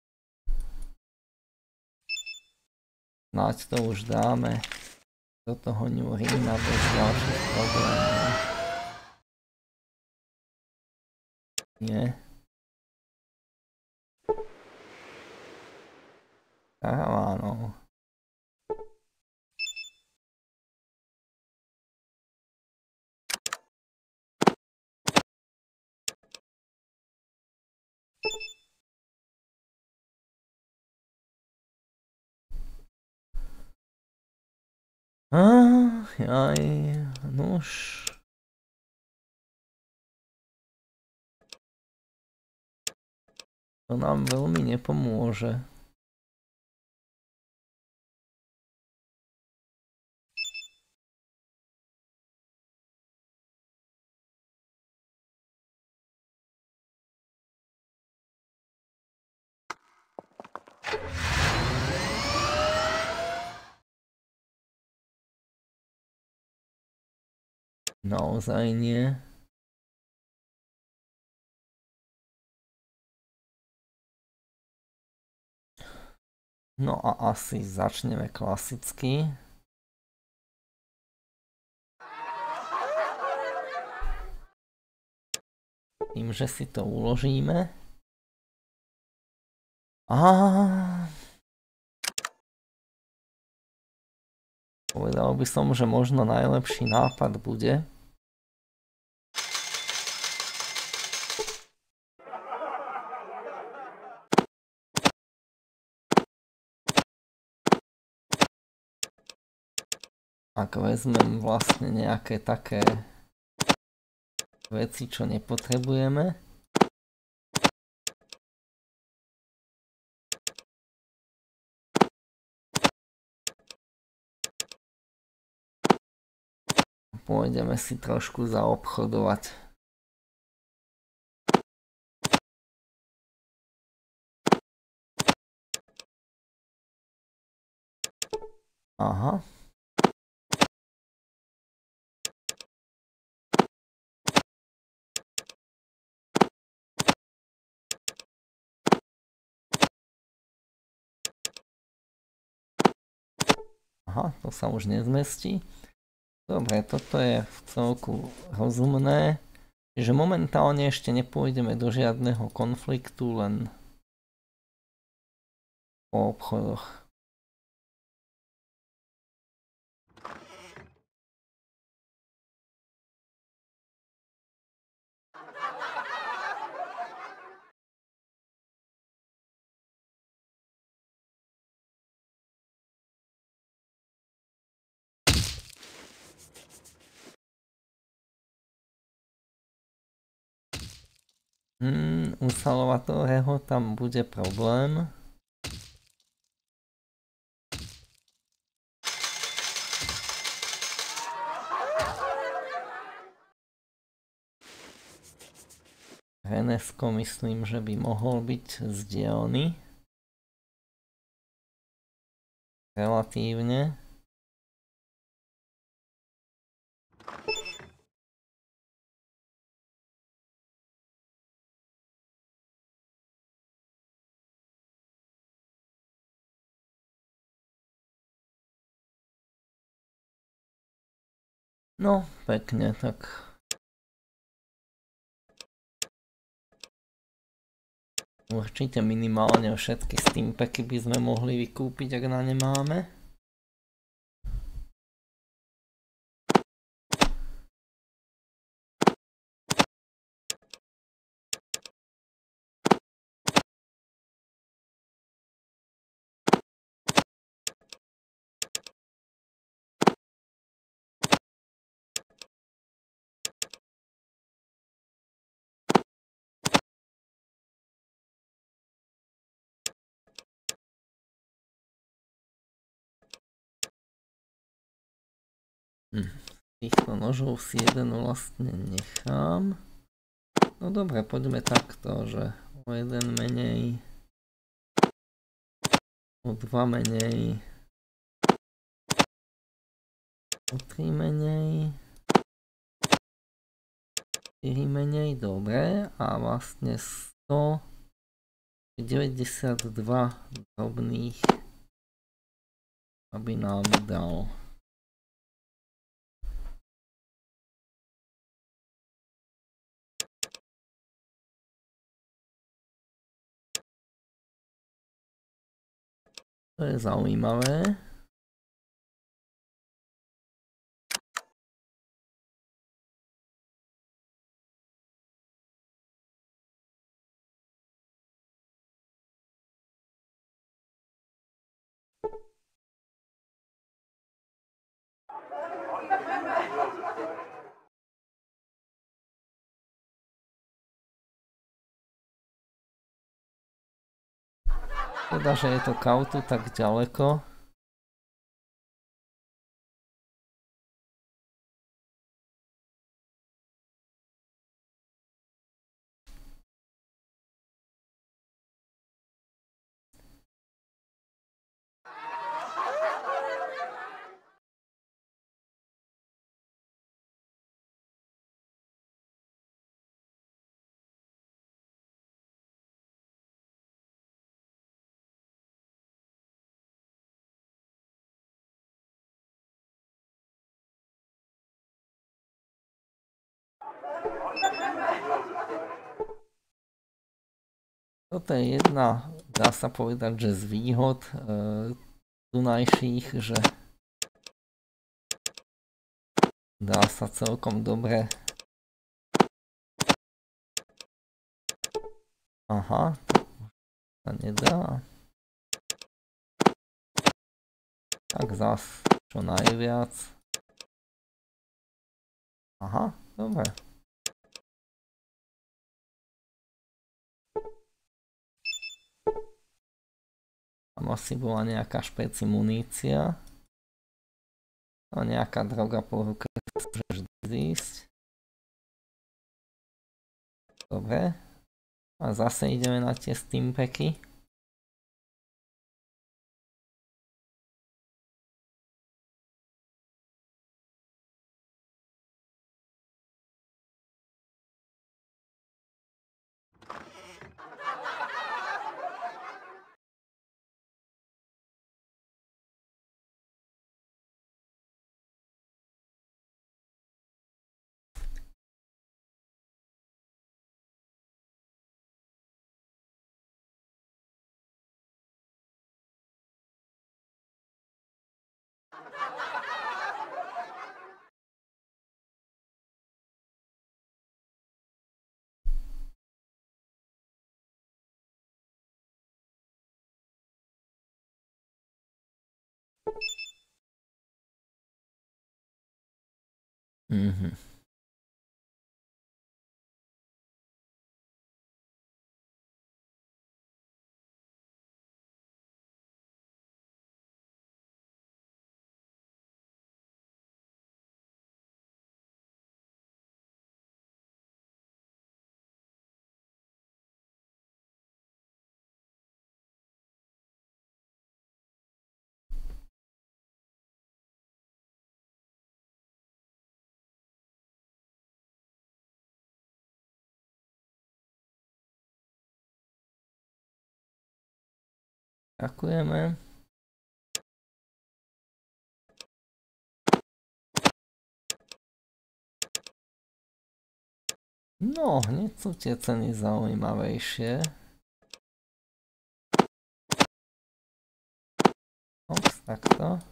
Snáď to už dáme do toho New Rína bez ďalších problémov. Nie. Áno. Ach, jaj, nuž. To nám veľmi nepomôže. Naozaj nie. No a asi začneme klasicky. Tým, že si to uložíme. A povedal by som, že možno najlepší nápad bude ak vezmem vlastne nejaké také veci, čo nepotrebujeme. Pôjdeme si trošku zaobchodovať. Aha. Aha, to sa už nezmestí. Dobre, toto je v celku rozumné. Čiže momentálne ešte nepôjdeme do žiadneho konfliktu, len o obchodoch. Hmm, u Salvatoreho tam bude problém. Renesko myslím, že by mohol byť zdielny. Relatívne. No, pekne, tak určite minimálne všetky steampacky by sme mohli vykúpiť, ak na ne máme. Hm. Týchto nožov si jeden vlastne nechám. No dobre, poďme takto, že o jeden menej, o dva menej, o tri menej, štyri menej, dobre, a vlastne sto deväťdesiatdva drobných, aby nám dal. To je zaujímavé. Teda, že je to kautu tak ďaleko. Toto je jedna, dá sa povedať, že z výhod e, tunajších, že dá sa celkom dobre. Aha, to sa nedá. Tak zas čo najviac. Aha, dobre. Tam asi bola nejaká špeci munícia. A nejaká droga po ruke môže vždy zísť. Dobre. A zase ideme na tie steampacky. Mhm. Ďakujeme. No, hneď sú tie ceny zaujímavejšie. Ops, takto.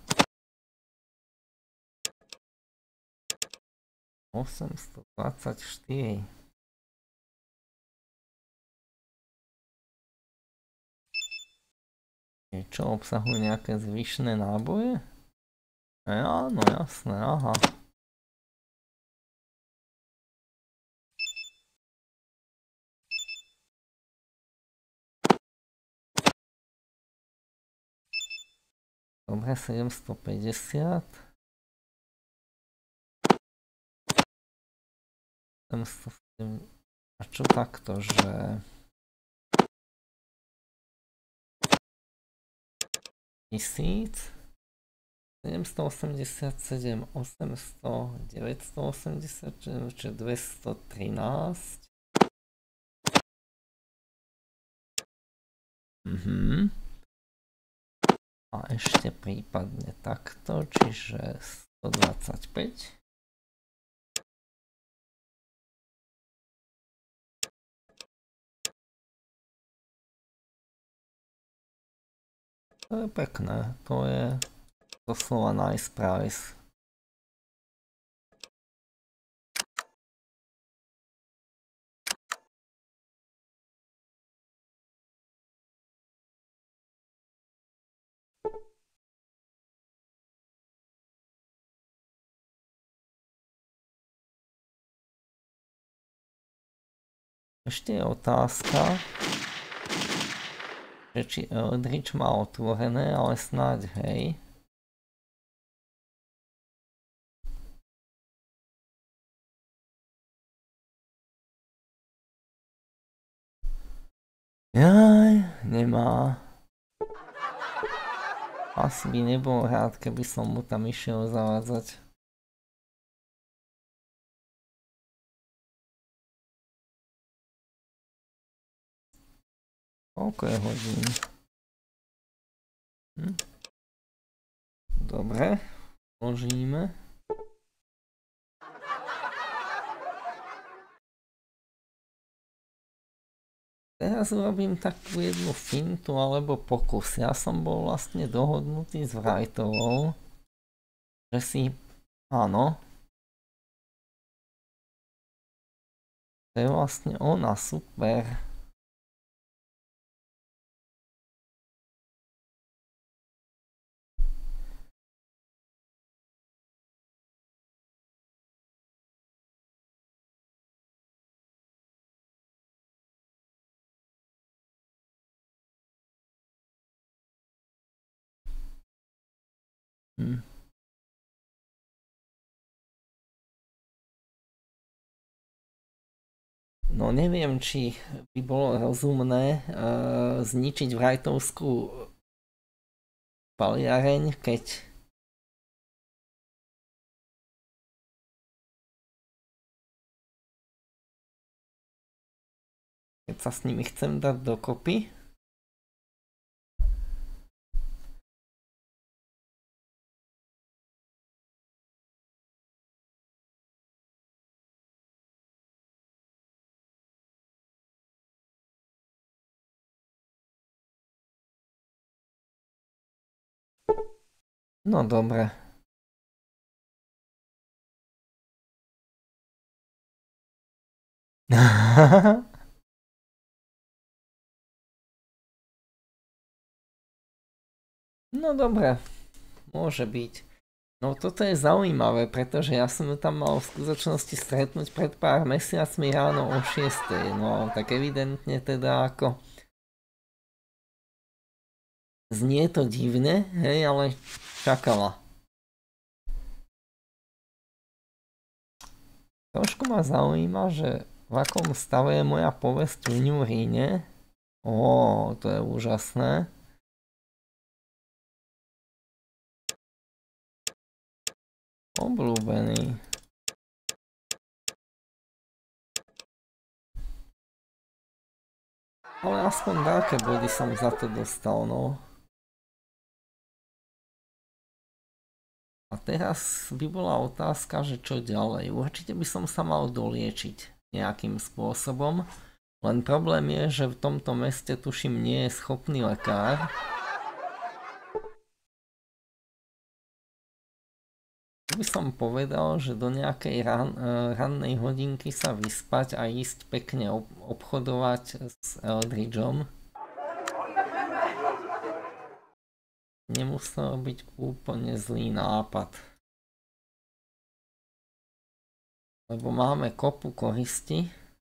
osemstodvadsaťštyri. Čo obsahujú nejaké zvyšné náboje? E, áno, jasné, aha. Dobre, sedemstopäťdesiat. sedemstosedemdesiat. A čo takto, že... tisíc? sedemstoosemdesiatsedem, osemsto, deväťstoosemdesiatsedem, čiže dvestotrinásť. Mhm. A ešte prípadne takto, čiže stodvadsaťpäť. To je pekné, to je doslova nice price. Ešte je otázka, že či Eldritch má otvorené, ale snáď hej. Jaj, nemá. Asi by nebol rád, keby som mu tam išiel zavádzať. Koľko je hodín? Hm. Dobre, vložíme. Teraz urobím takú jednu fintu alebo pokus. Ja som bol vlastne dohodnutý s Wrightovou, že si... Áno. To je vlastne ona, super. Hm. No neviem, či by bolo rozumné uh, zničiť Wrightovskú paliareň, keď keď sa s nimi chcem dať dokopy. No dobre. No dobre, môže byť. No toto je zaujímavé, pretože ja som ju tam mal v skutočnosti stretnúť pred pár mesiacmi ráno o šiestej. No tak evidentne teda ako... Znie to divne, hej, ale čakala. Trošku ma zaujíma, že v akom stave je moja povesť v New Rhine. Ó, to je úžasné. Obľúbený. Ale aspoň veľké body som za to dostal, no. A teraz by bola otázka, že čo ďalej. Určite by som sa mal doliečiť nejakým spôsobom. Len problém je, že v tomto meste tuším nie je schopný lekár. By som povedal, že do nejakej ran, rannej hodinky sa vyspať a ísť pekne ob- obchodovať s Eldridgeom. Nemusel byť úplne zlý nápad. Lebo máme kopu koristi.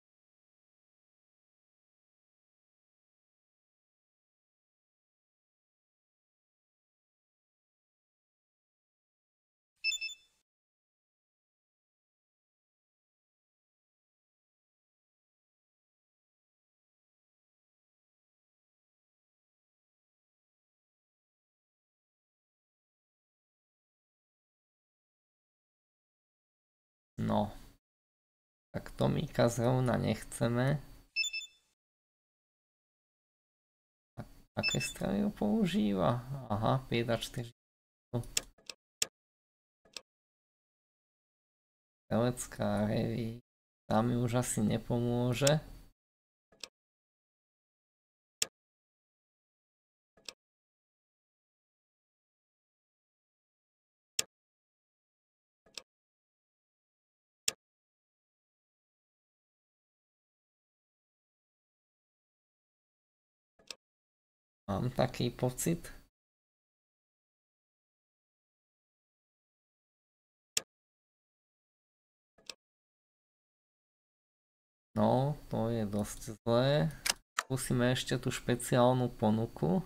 No. Tak Tomíka zrovna nechceme. Aké strely používa? Aha, päť a štyri. Strelecká reví. Tá mi už asi nepomôže. Mám taký pocit. No, to je dosť zlé. Skúsime ešte tú špeciálnu ponuku.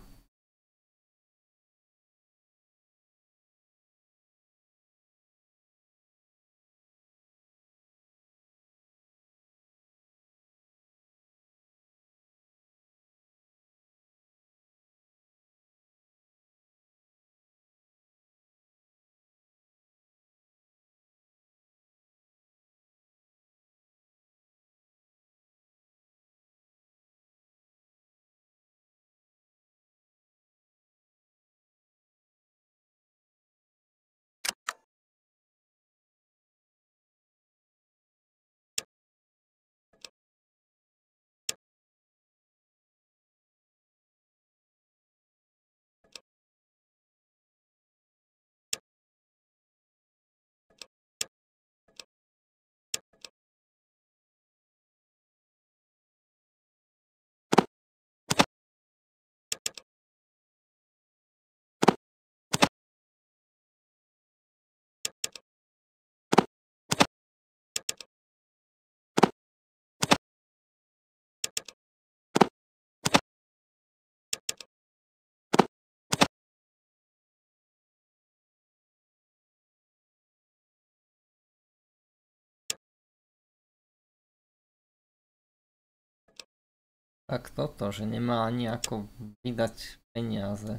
tak toto, že nemá ani ako vydať peniaze.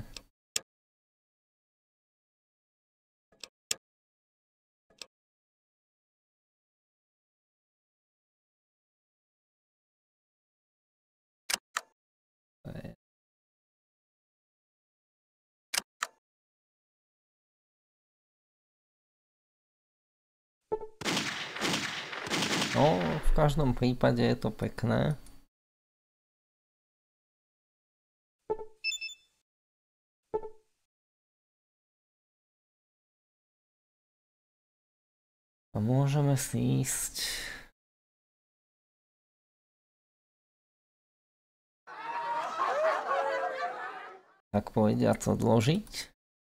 To je... No, v každom prípade je to pekné. A môžeme si ísť... tak povediac odložiť.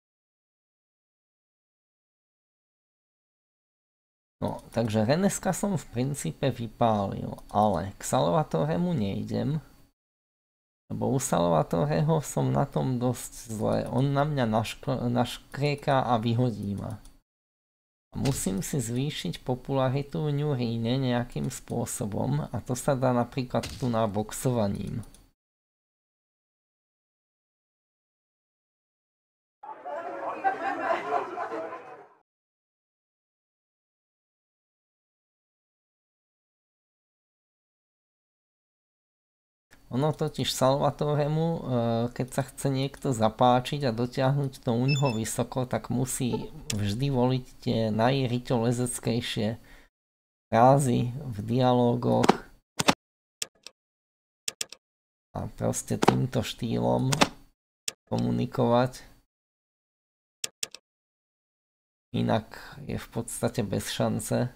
No, takže Reneska som v princípe vypálil, ale k Salvatoremu nejdem, lebo u Salvatoreho som na tom dosť zle. On na mňa naškrieka a vyhodí ma. A musím si zvýšiť popularitu v New Rhine nejakým spôsobom a to sa dá napríklad tu na boxovaním. Ono totiž Salvatoremu, keď sa chce niekto zapáčiť a dotiahnuť to u ňoho vysoko, tak musí vždy voliť tie najryťolezeckejšie frázy v dialógoch a proste týmto štýlom komunikovať. Inak je v podstate bez šance.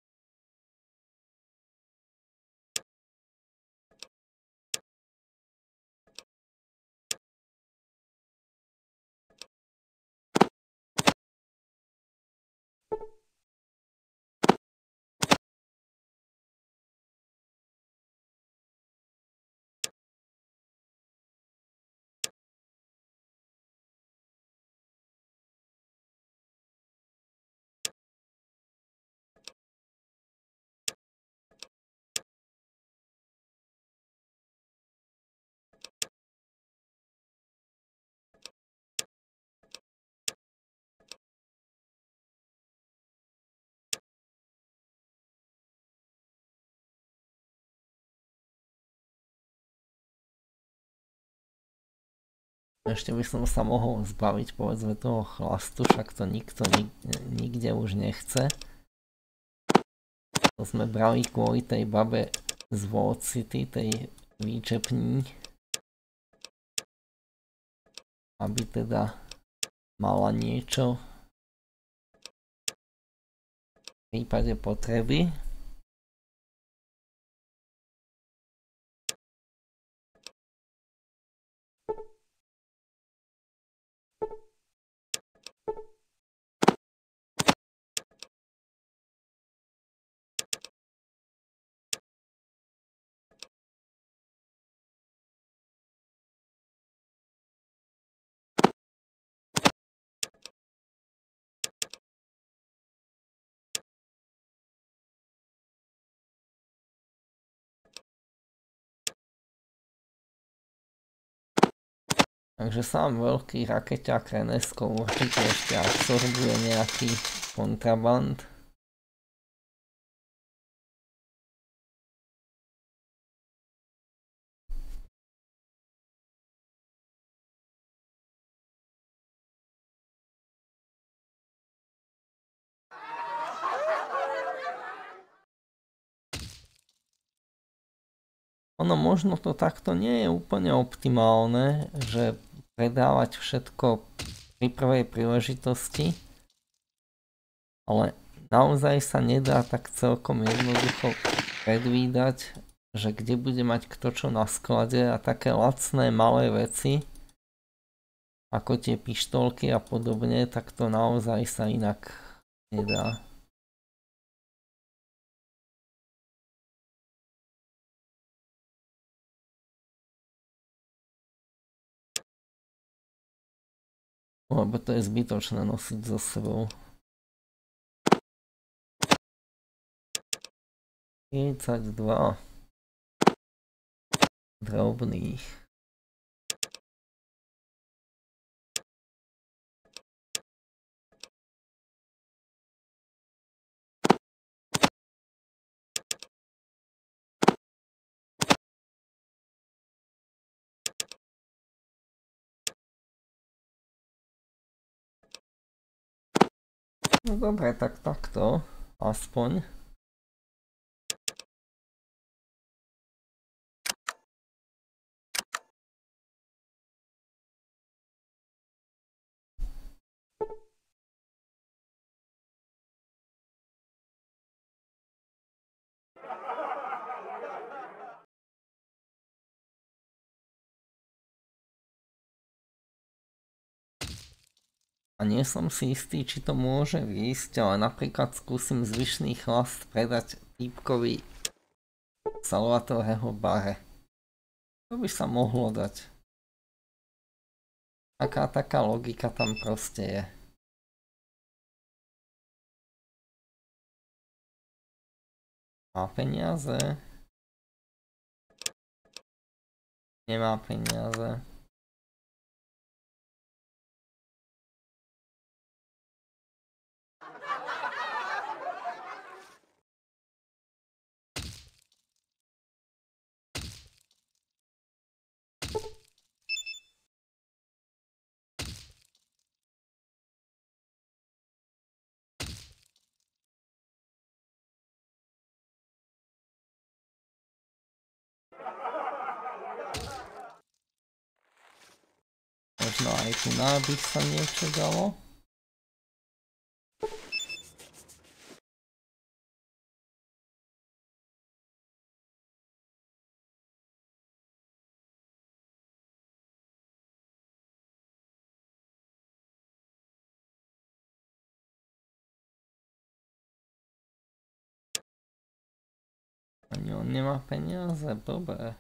Ešte by som sa mohol zbaviť povedzme toho chlastu, však to nikto nik nikde už nechce. To sme brali kvôli tej babe z Vault City, tej výčepní. Aby teda mala niečo v prípade potreby. Takže sám veľký rakeťák Renesko určite ešte absorbuje nejaký kontraband. Ono možno to takto nie je úplne optimálne, že predávať všetko pri prvej príležitosti, ale naozaj sa nedá tak celkom jednoducho predvídať, že kde bude mať kto čo na sklade a také lacné malé veci, ako tie pištolky a podobne, tak to naozaj sa inak nedá. Lebo to je zbytočné nosiť so sebou. tridsaťdva. drobných. No dobre, tak takto, aspoň. A nie som si istý, či to môže výjsť, ale napríklad skúsim zvyšný chlast predať týpkovi Salvatoreho bare. To by sa mohlo dať. Taká taká logika tam proste je. Má peniaze? Nemá peniaze. Možno aj tu nábyt sa niečo dalo. Ani on nemá peniaze, dobre.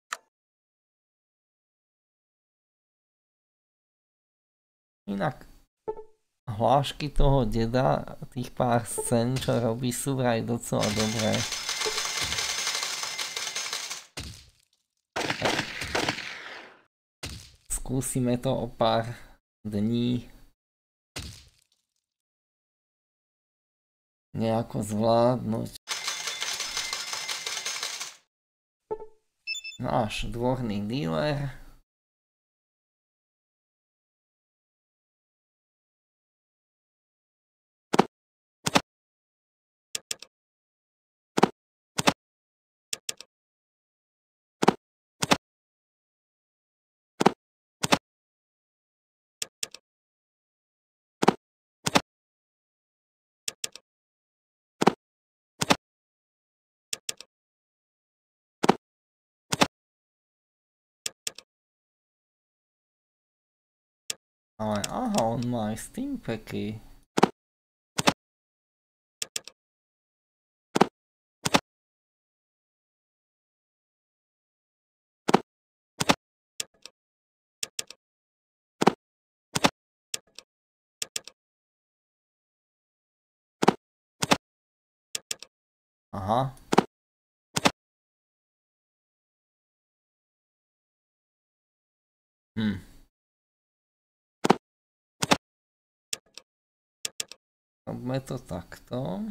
Inak hlášky toho deda, tých pár scén, čo robí, sú vraj docela dobré. Skúsime to o pár dní nejako zvládnuť. Náš dvorný dealer. Ale aha, on má aj Steam Packy. Aha. Hm. Robíme to takto.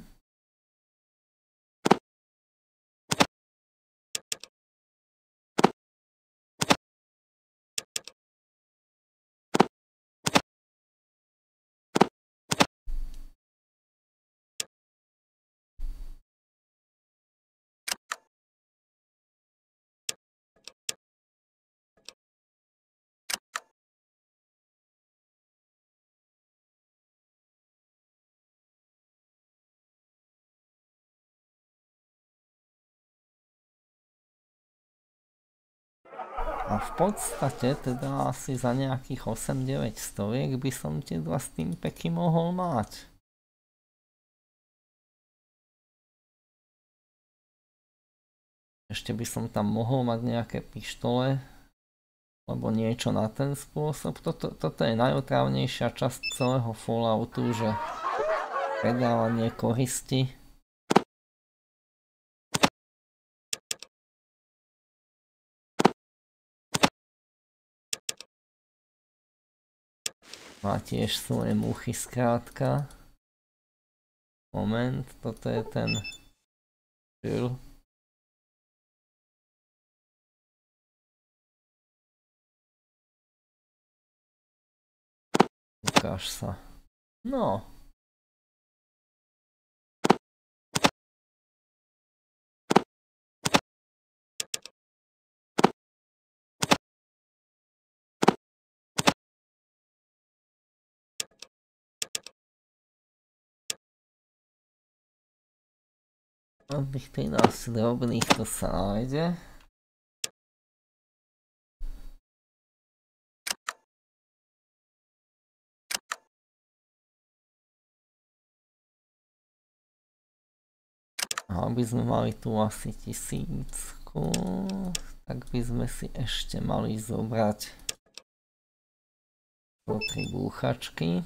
A v podstate teda asi za nejakých osem deväť stoviek by som tie dva Steam Packy mohol mať. Ešte by som tam mohol mať nejaké pištole, alebo niečo na ten spôsob. Toto, toto je najotrávnejšia časť celého Falloutu, že predávanie koristi. Má tiež svoje muchy skrátka. Moment, toto je ten žil. Ukáž sa. No. Od tých trinásť drobných to sa nájde. A aby sme mali tu asi tisícku, tak by sme si ešte mali zobrať po tri búchačky.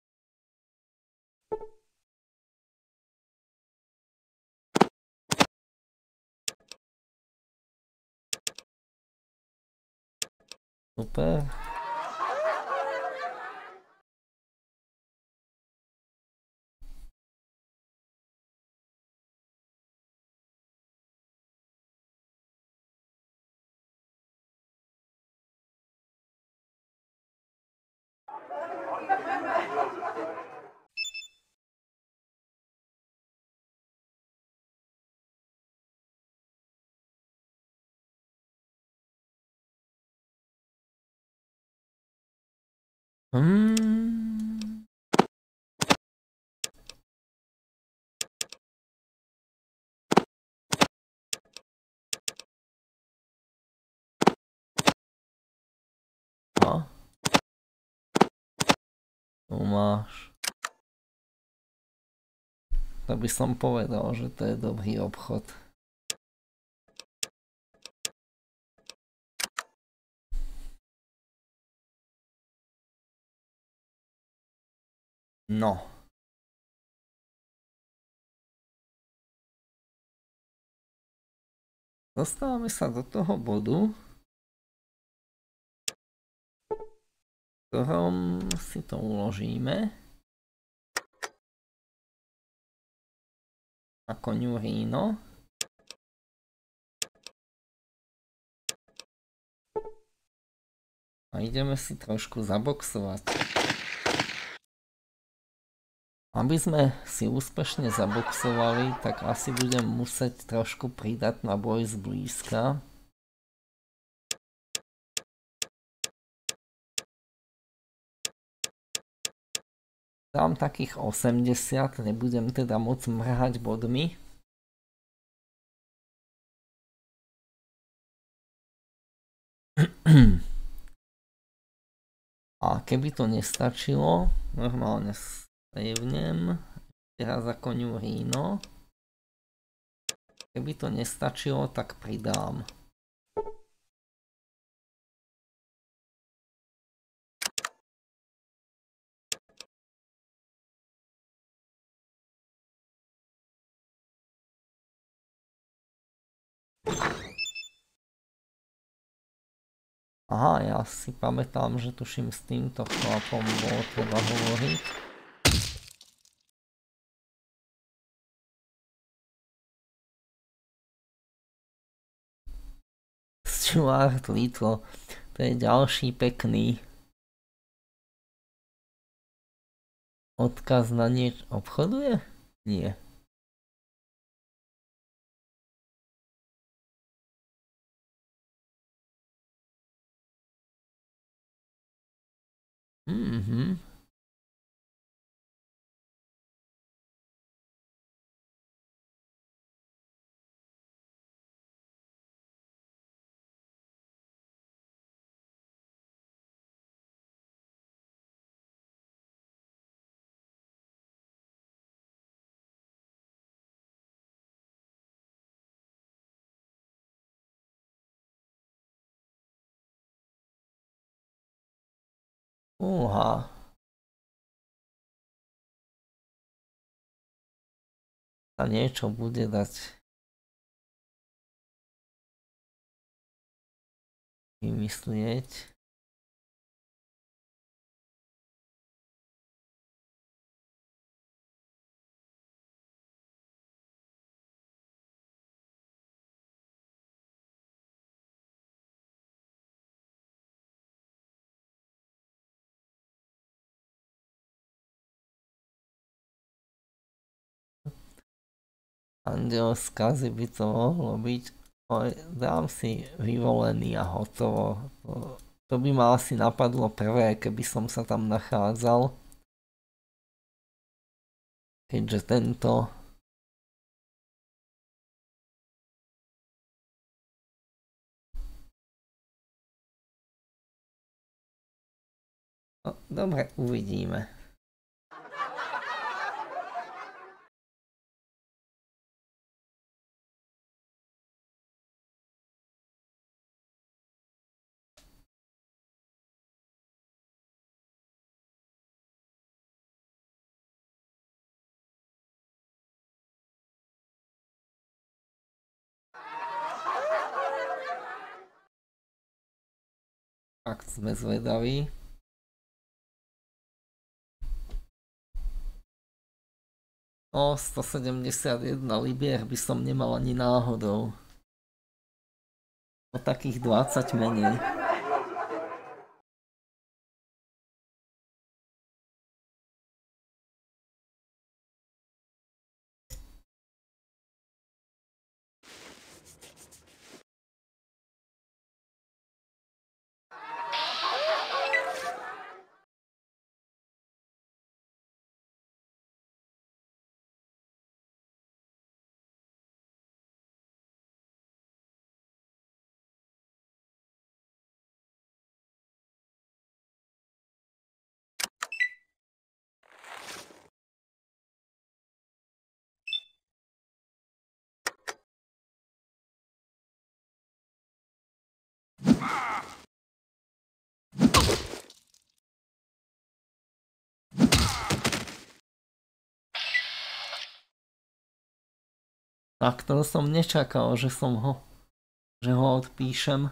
Super. Hmm. No. Tu máš. To by som povedal, že to je dobrý obchod. No. Dostávame sa do toho bodu, v ktorom si to uložíme. Ako ňuríno. A ideme si trošku zaboxovať. Aby sme si úspešne zaboxovali, tak asi budem musieť trošku pridať na boj zblízka. Dám takých osemdesiat, nebudem teda moc mrhať bodmi. A keby to nestačilo, normálne savnem, teraz ako ňuríno. Keby to nestačilo, tak pridám. Aha, ja si pamätám, že tuším s týmto chlapom bolo treba hovoriť. Stuart Little, to je ďalší pekný odkaz na niečo. Obchoduje? Nie. Mhm. Uha. A niečo bude dať vymyslieť. Andiel skazy by to mohlo byť, ale dám si vyvolený a hotovo. To, to by ma asi napadlo prvé, keby som sa tam nachádzal. Keďže tento... No, dobre, uvidíme. Fakt sme zvedaví. O, stosedemdesiatjeden libier by som nemal ani náhodou. O takých dvadsať menej. Tak to som nečakal, že som ho, že ho odpíšem.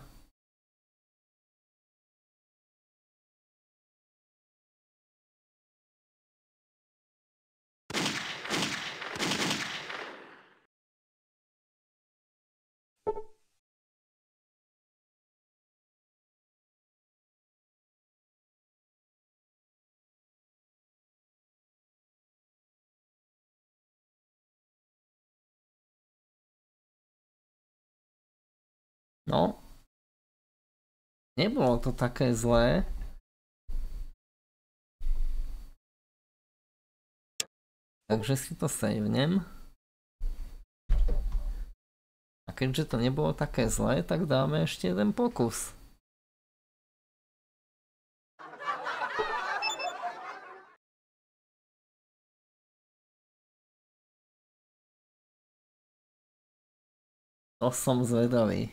No, nebolo to také zlé. Takže si to savenem. A keďže to nebolo také zlé, tak dáme ešte jeden pokus. To som zvedavý.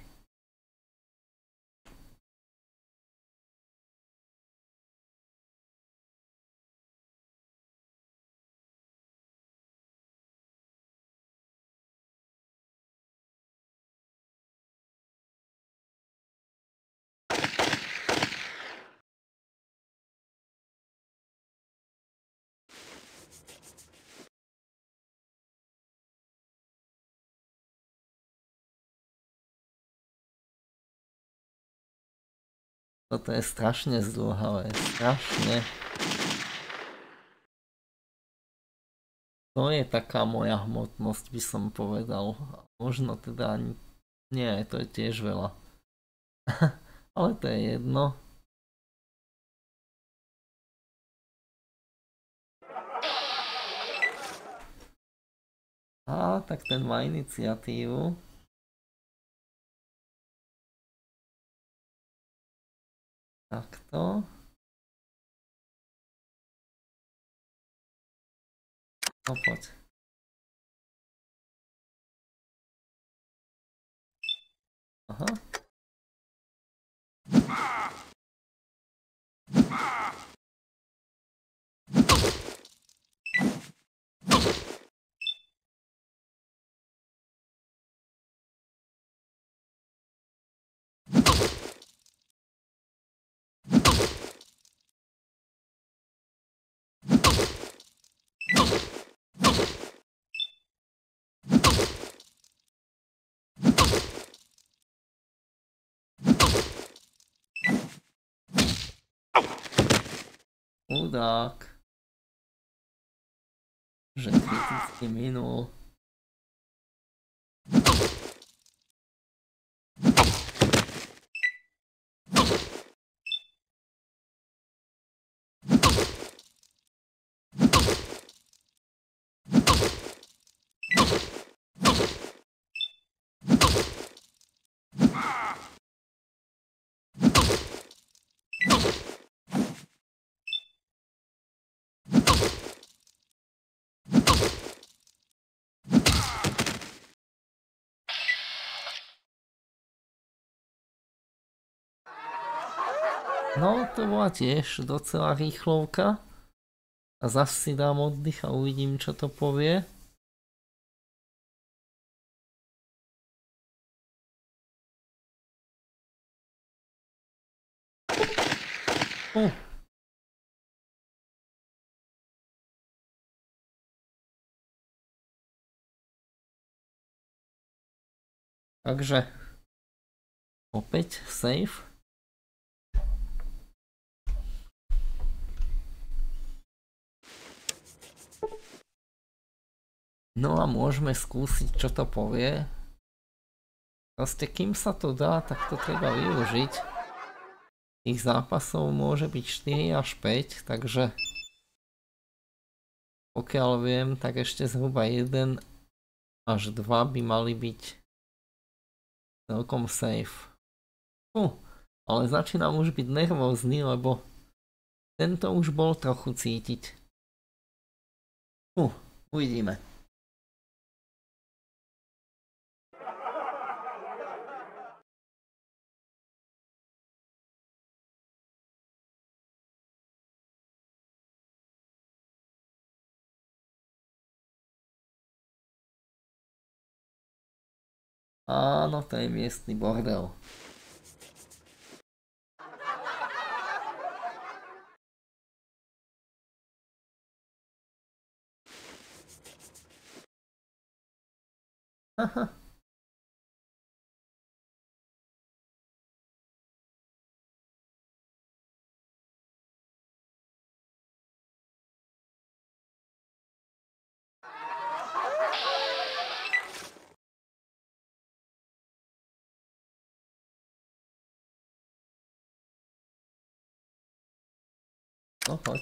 Toto je strašne zdĺhavé, strašne. To je taká moja hmotnosť, by som povedal. Možno teda ani... Nie, to je tiež veľa. Ale to je jedno. Á, tak ten má iniciatívu. Takto. No poď. Aha. Chudák. Že kriticky minul. No, to bola tiež docela rýchlovka. A zase si dám oddych a uvidím, čo to povie. Uh. Takže opäť save. No a môžeme skúsiť, čo to povie. Proste kým sa to dá, tak to treba využiť. Tých zápasov môže byť štyri až päť, takže pokiaľ viem, tak ešte zhruba jeden až dva by mali byť celkom safe. Uh, ale začínam už byť nervózny, lebo tento už bol trochu cítiť. Uh, uvidíme. Áno, to je miestny bordel. Aha. No poď.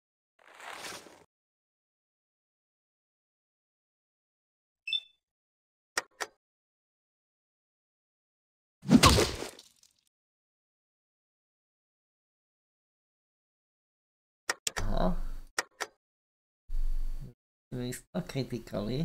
Aha. Vista critically.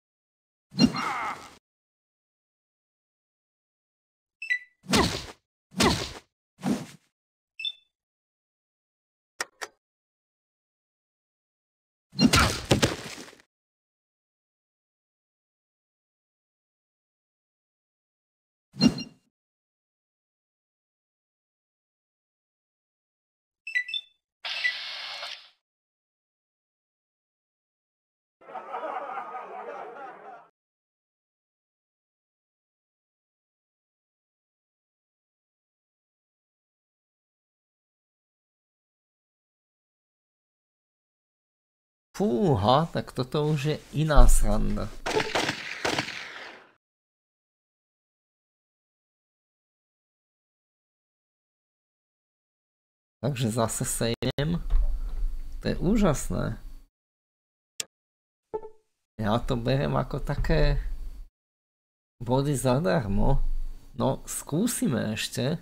Fúha, tak toto už je iná sranda. Takže zase sejem. To je úžasné. Ja to berem ako také body zadarmo. No, skúsime ešte.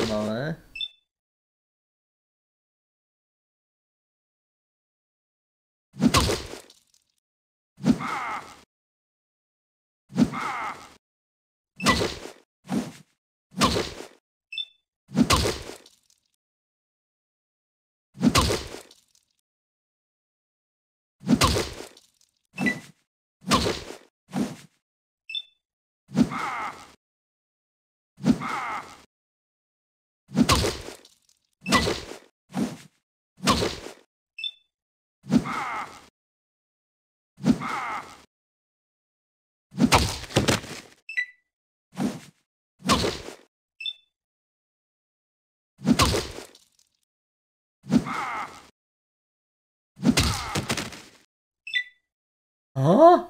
zaujímavé. Aha.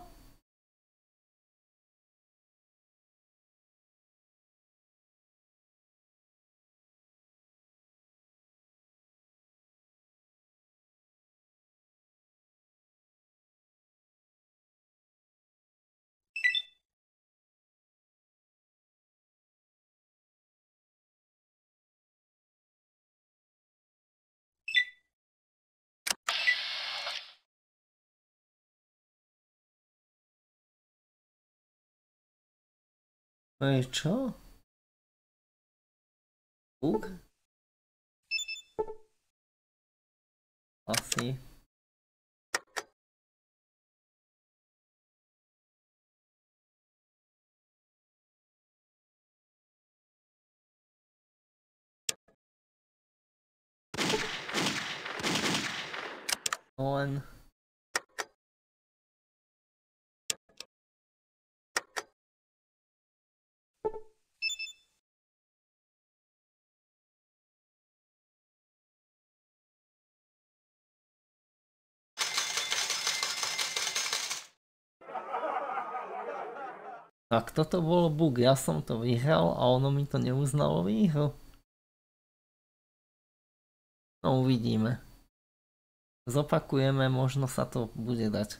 To je čo? Bug? Asi. Len... Tak toto bol bug, ja som to vyhral a ono mi to neuznalo výhru. No uvidíme. Zopakujeme, možno sa to bude dať.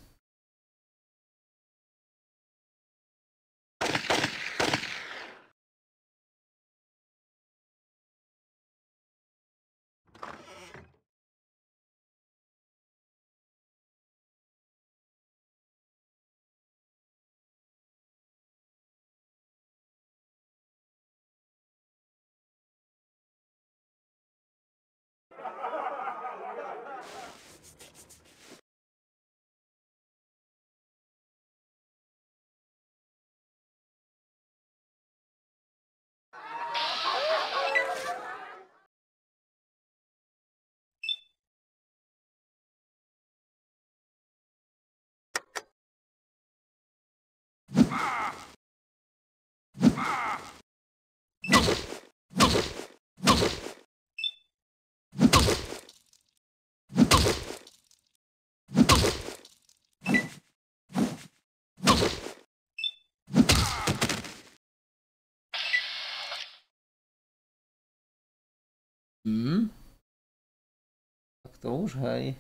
Hmm? Tak to už hej.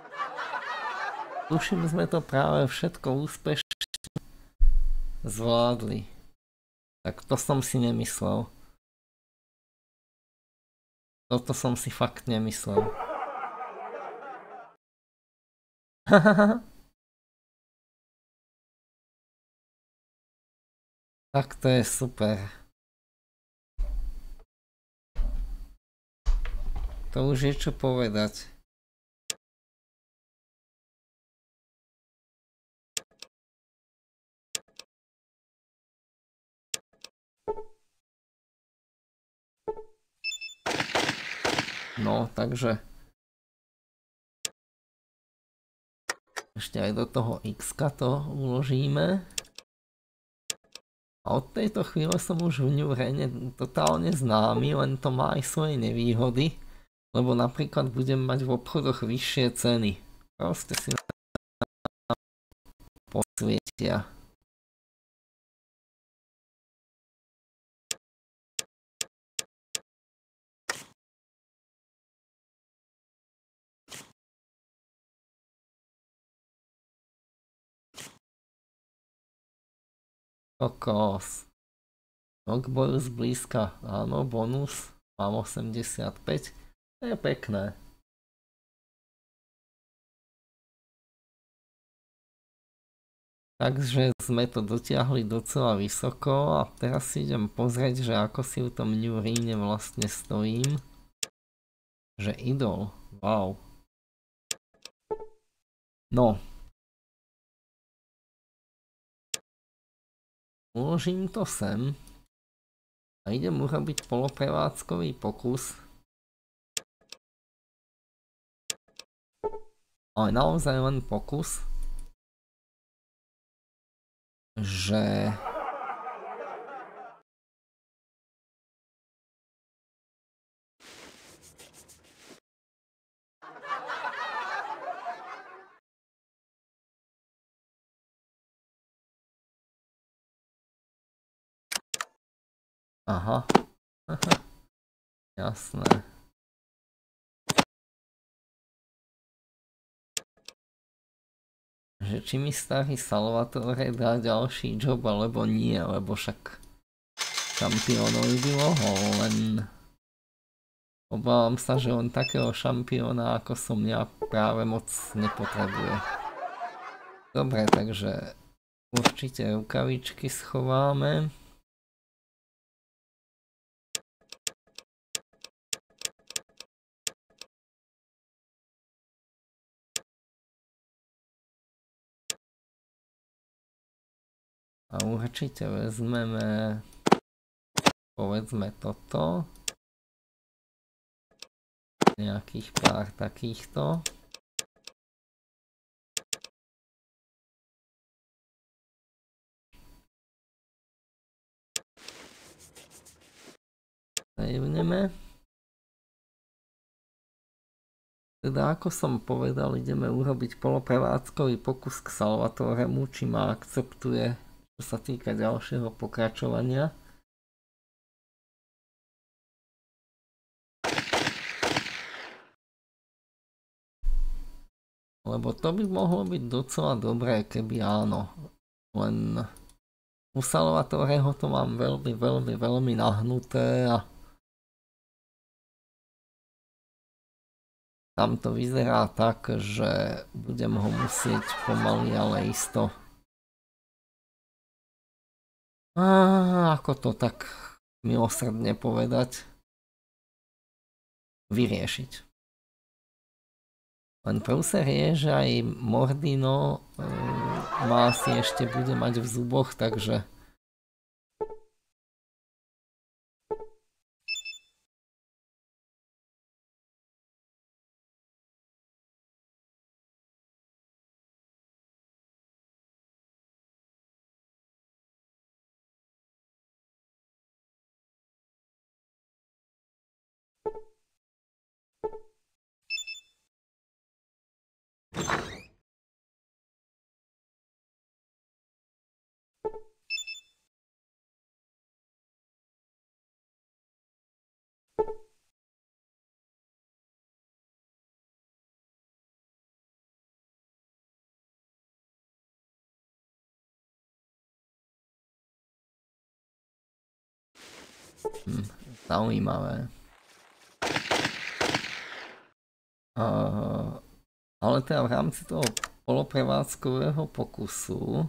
Tuším, sme to práve všetko úspešne zvládli. Tak to som si nemyslel. Toto som si fakt nemyslel. Tak to je super. To už je čo povedať. No, takže ešte aj do toho X-ka to uložíme. A od tejto chvíle som už v New Rene totálne známy, len to má aj svoje nevýhody, lebo napríklad budem mať v obchodoch vyššie ceny. Proste si posvietia. Kokos. Dogboil zblízka, áno, bonus. Mám osemdesiatpäť. To je pekné. Takže sme to dotiahli docela vysoko a teraz si idem pozrieť, že ako si v tom New Ríne vlastne stojím. Že idol, wow. No. Uložím to sem a idem urobiť poloprevádzkový pokus. Ale naozaj len pokus. Že... Aha. Jasné. Že či mi starý Salvatore dá ďalší job, alebo nie, lebo však šampiónovi by mohol, len obávam sa, že on takého šampióna ako som ja práve moc nepotrebuje. Dobre, takže určite rukavičky schováme. A určite vezmeme, povedzme toto, nejakých pár takýchto. Zajevneme. Teda ako som povedal, ideme urobiť poloprevádzkový pokus k Salvatoremu, či ma akceptuje, čo sa týka ďalšieho pokračovania. Lebo to by mohlo byť docela dobré, keby áno. Len u Salvatoreho to mám veľmi, veľmi, veľmi nahnuté a tam to vyzerá tak, že budem ho musieť pomaly, ale isto. A ako to tak milosrdne povedať? Vyriešiť. Len prúser je, že aj Mordino e, má asi ešte bude mať v zuboch, takže hm, zaujímavé. Uh, ale teda v rámci toho poloprevádzkového pokusu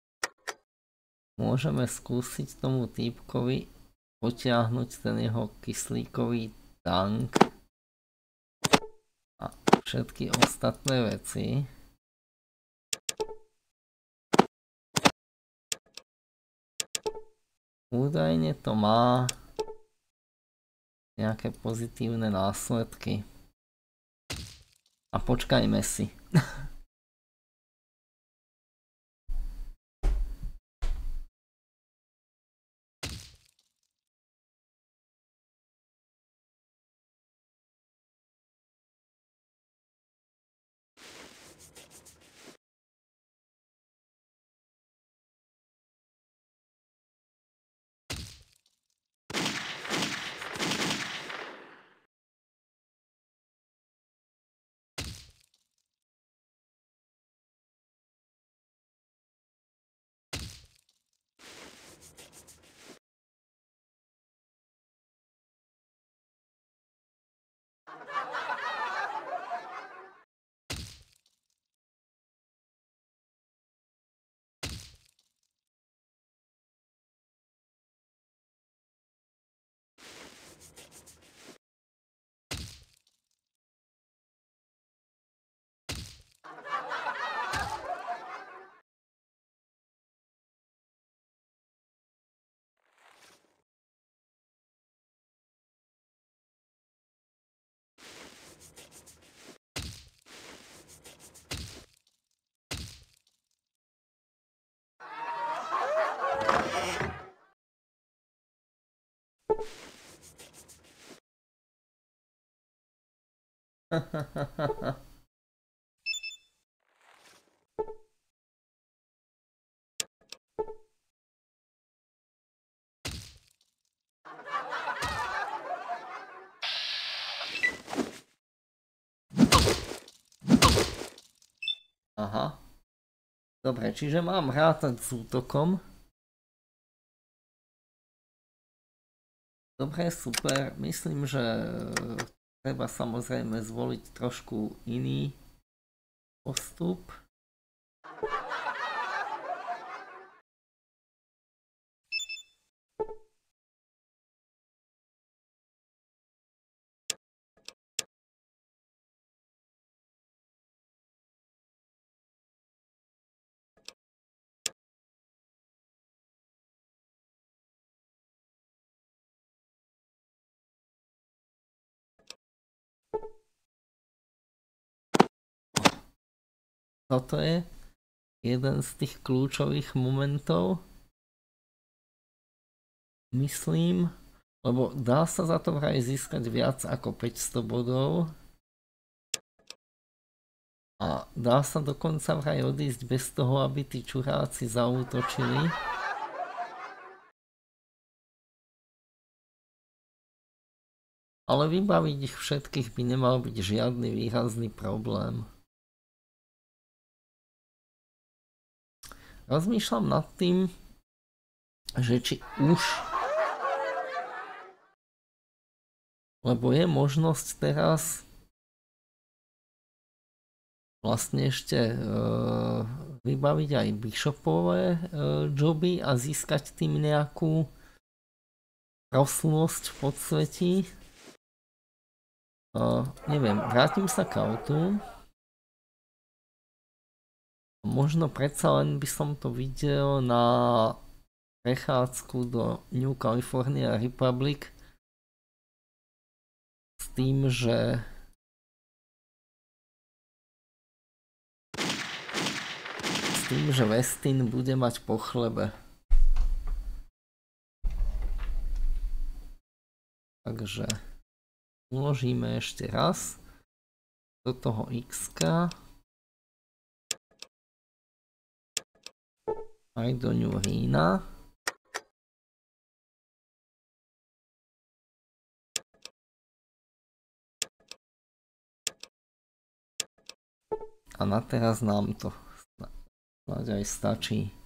môžeme skúsiť tomu týpkovi potiahnuť ten jeho kyslíkový tank a všetky ostatné veci. Údajne to má nejaké pozitívne následky. A počkajme si. Aha. Dobre, čiže mám rátať s útokom. Dobre, super. Myslím, že treba samozrejme zvoliť trošku iný postup. Toto je jeden z tých kľúčových momentov. Myslím, lebo dá sa za to vraj získať viac ako päťsto bodov. A dá sa dokonca vraj odísť bez toho, aby tí čuráci zaútočili. Ale vybaviť ich všetkých by nemal byť žiadny výrazný problém. Rozmýšľam nad tým, že či už... Lebo je možnosť teraz vlastne ešte uh, vybaviť aj bishopové uh, joby a získať tým nejakú proslunosť v podsvetí. Uh, neviem, vrátim sa k autu. Možno predsa len by som to videl na prechádzku do New California Republic s tým, že s tým, že Westin bude mať po chlebe. Takže uložíme ešte raz do toho X-ka. Aj do New Rína. A na teraz nám to snáď aj stačí.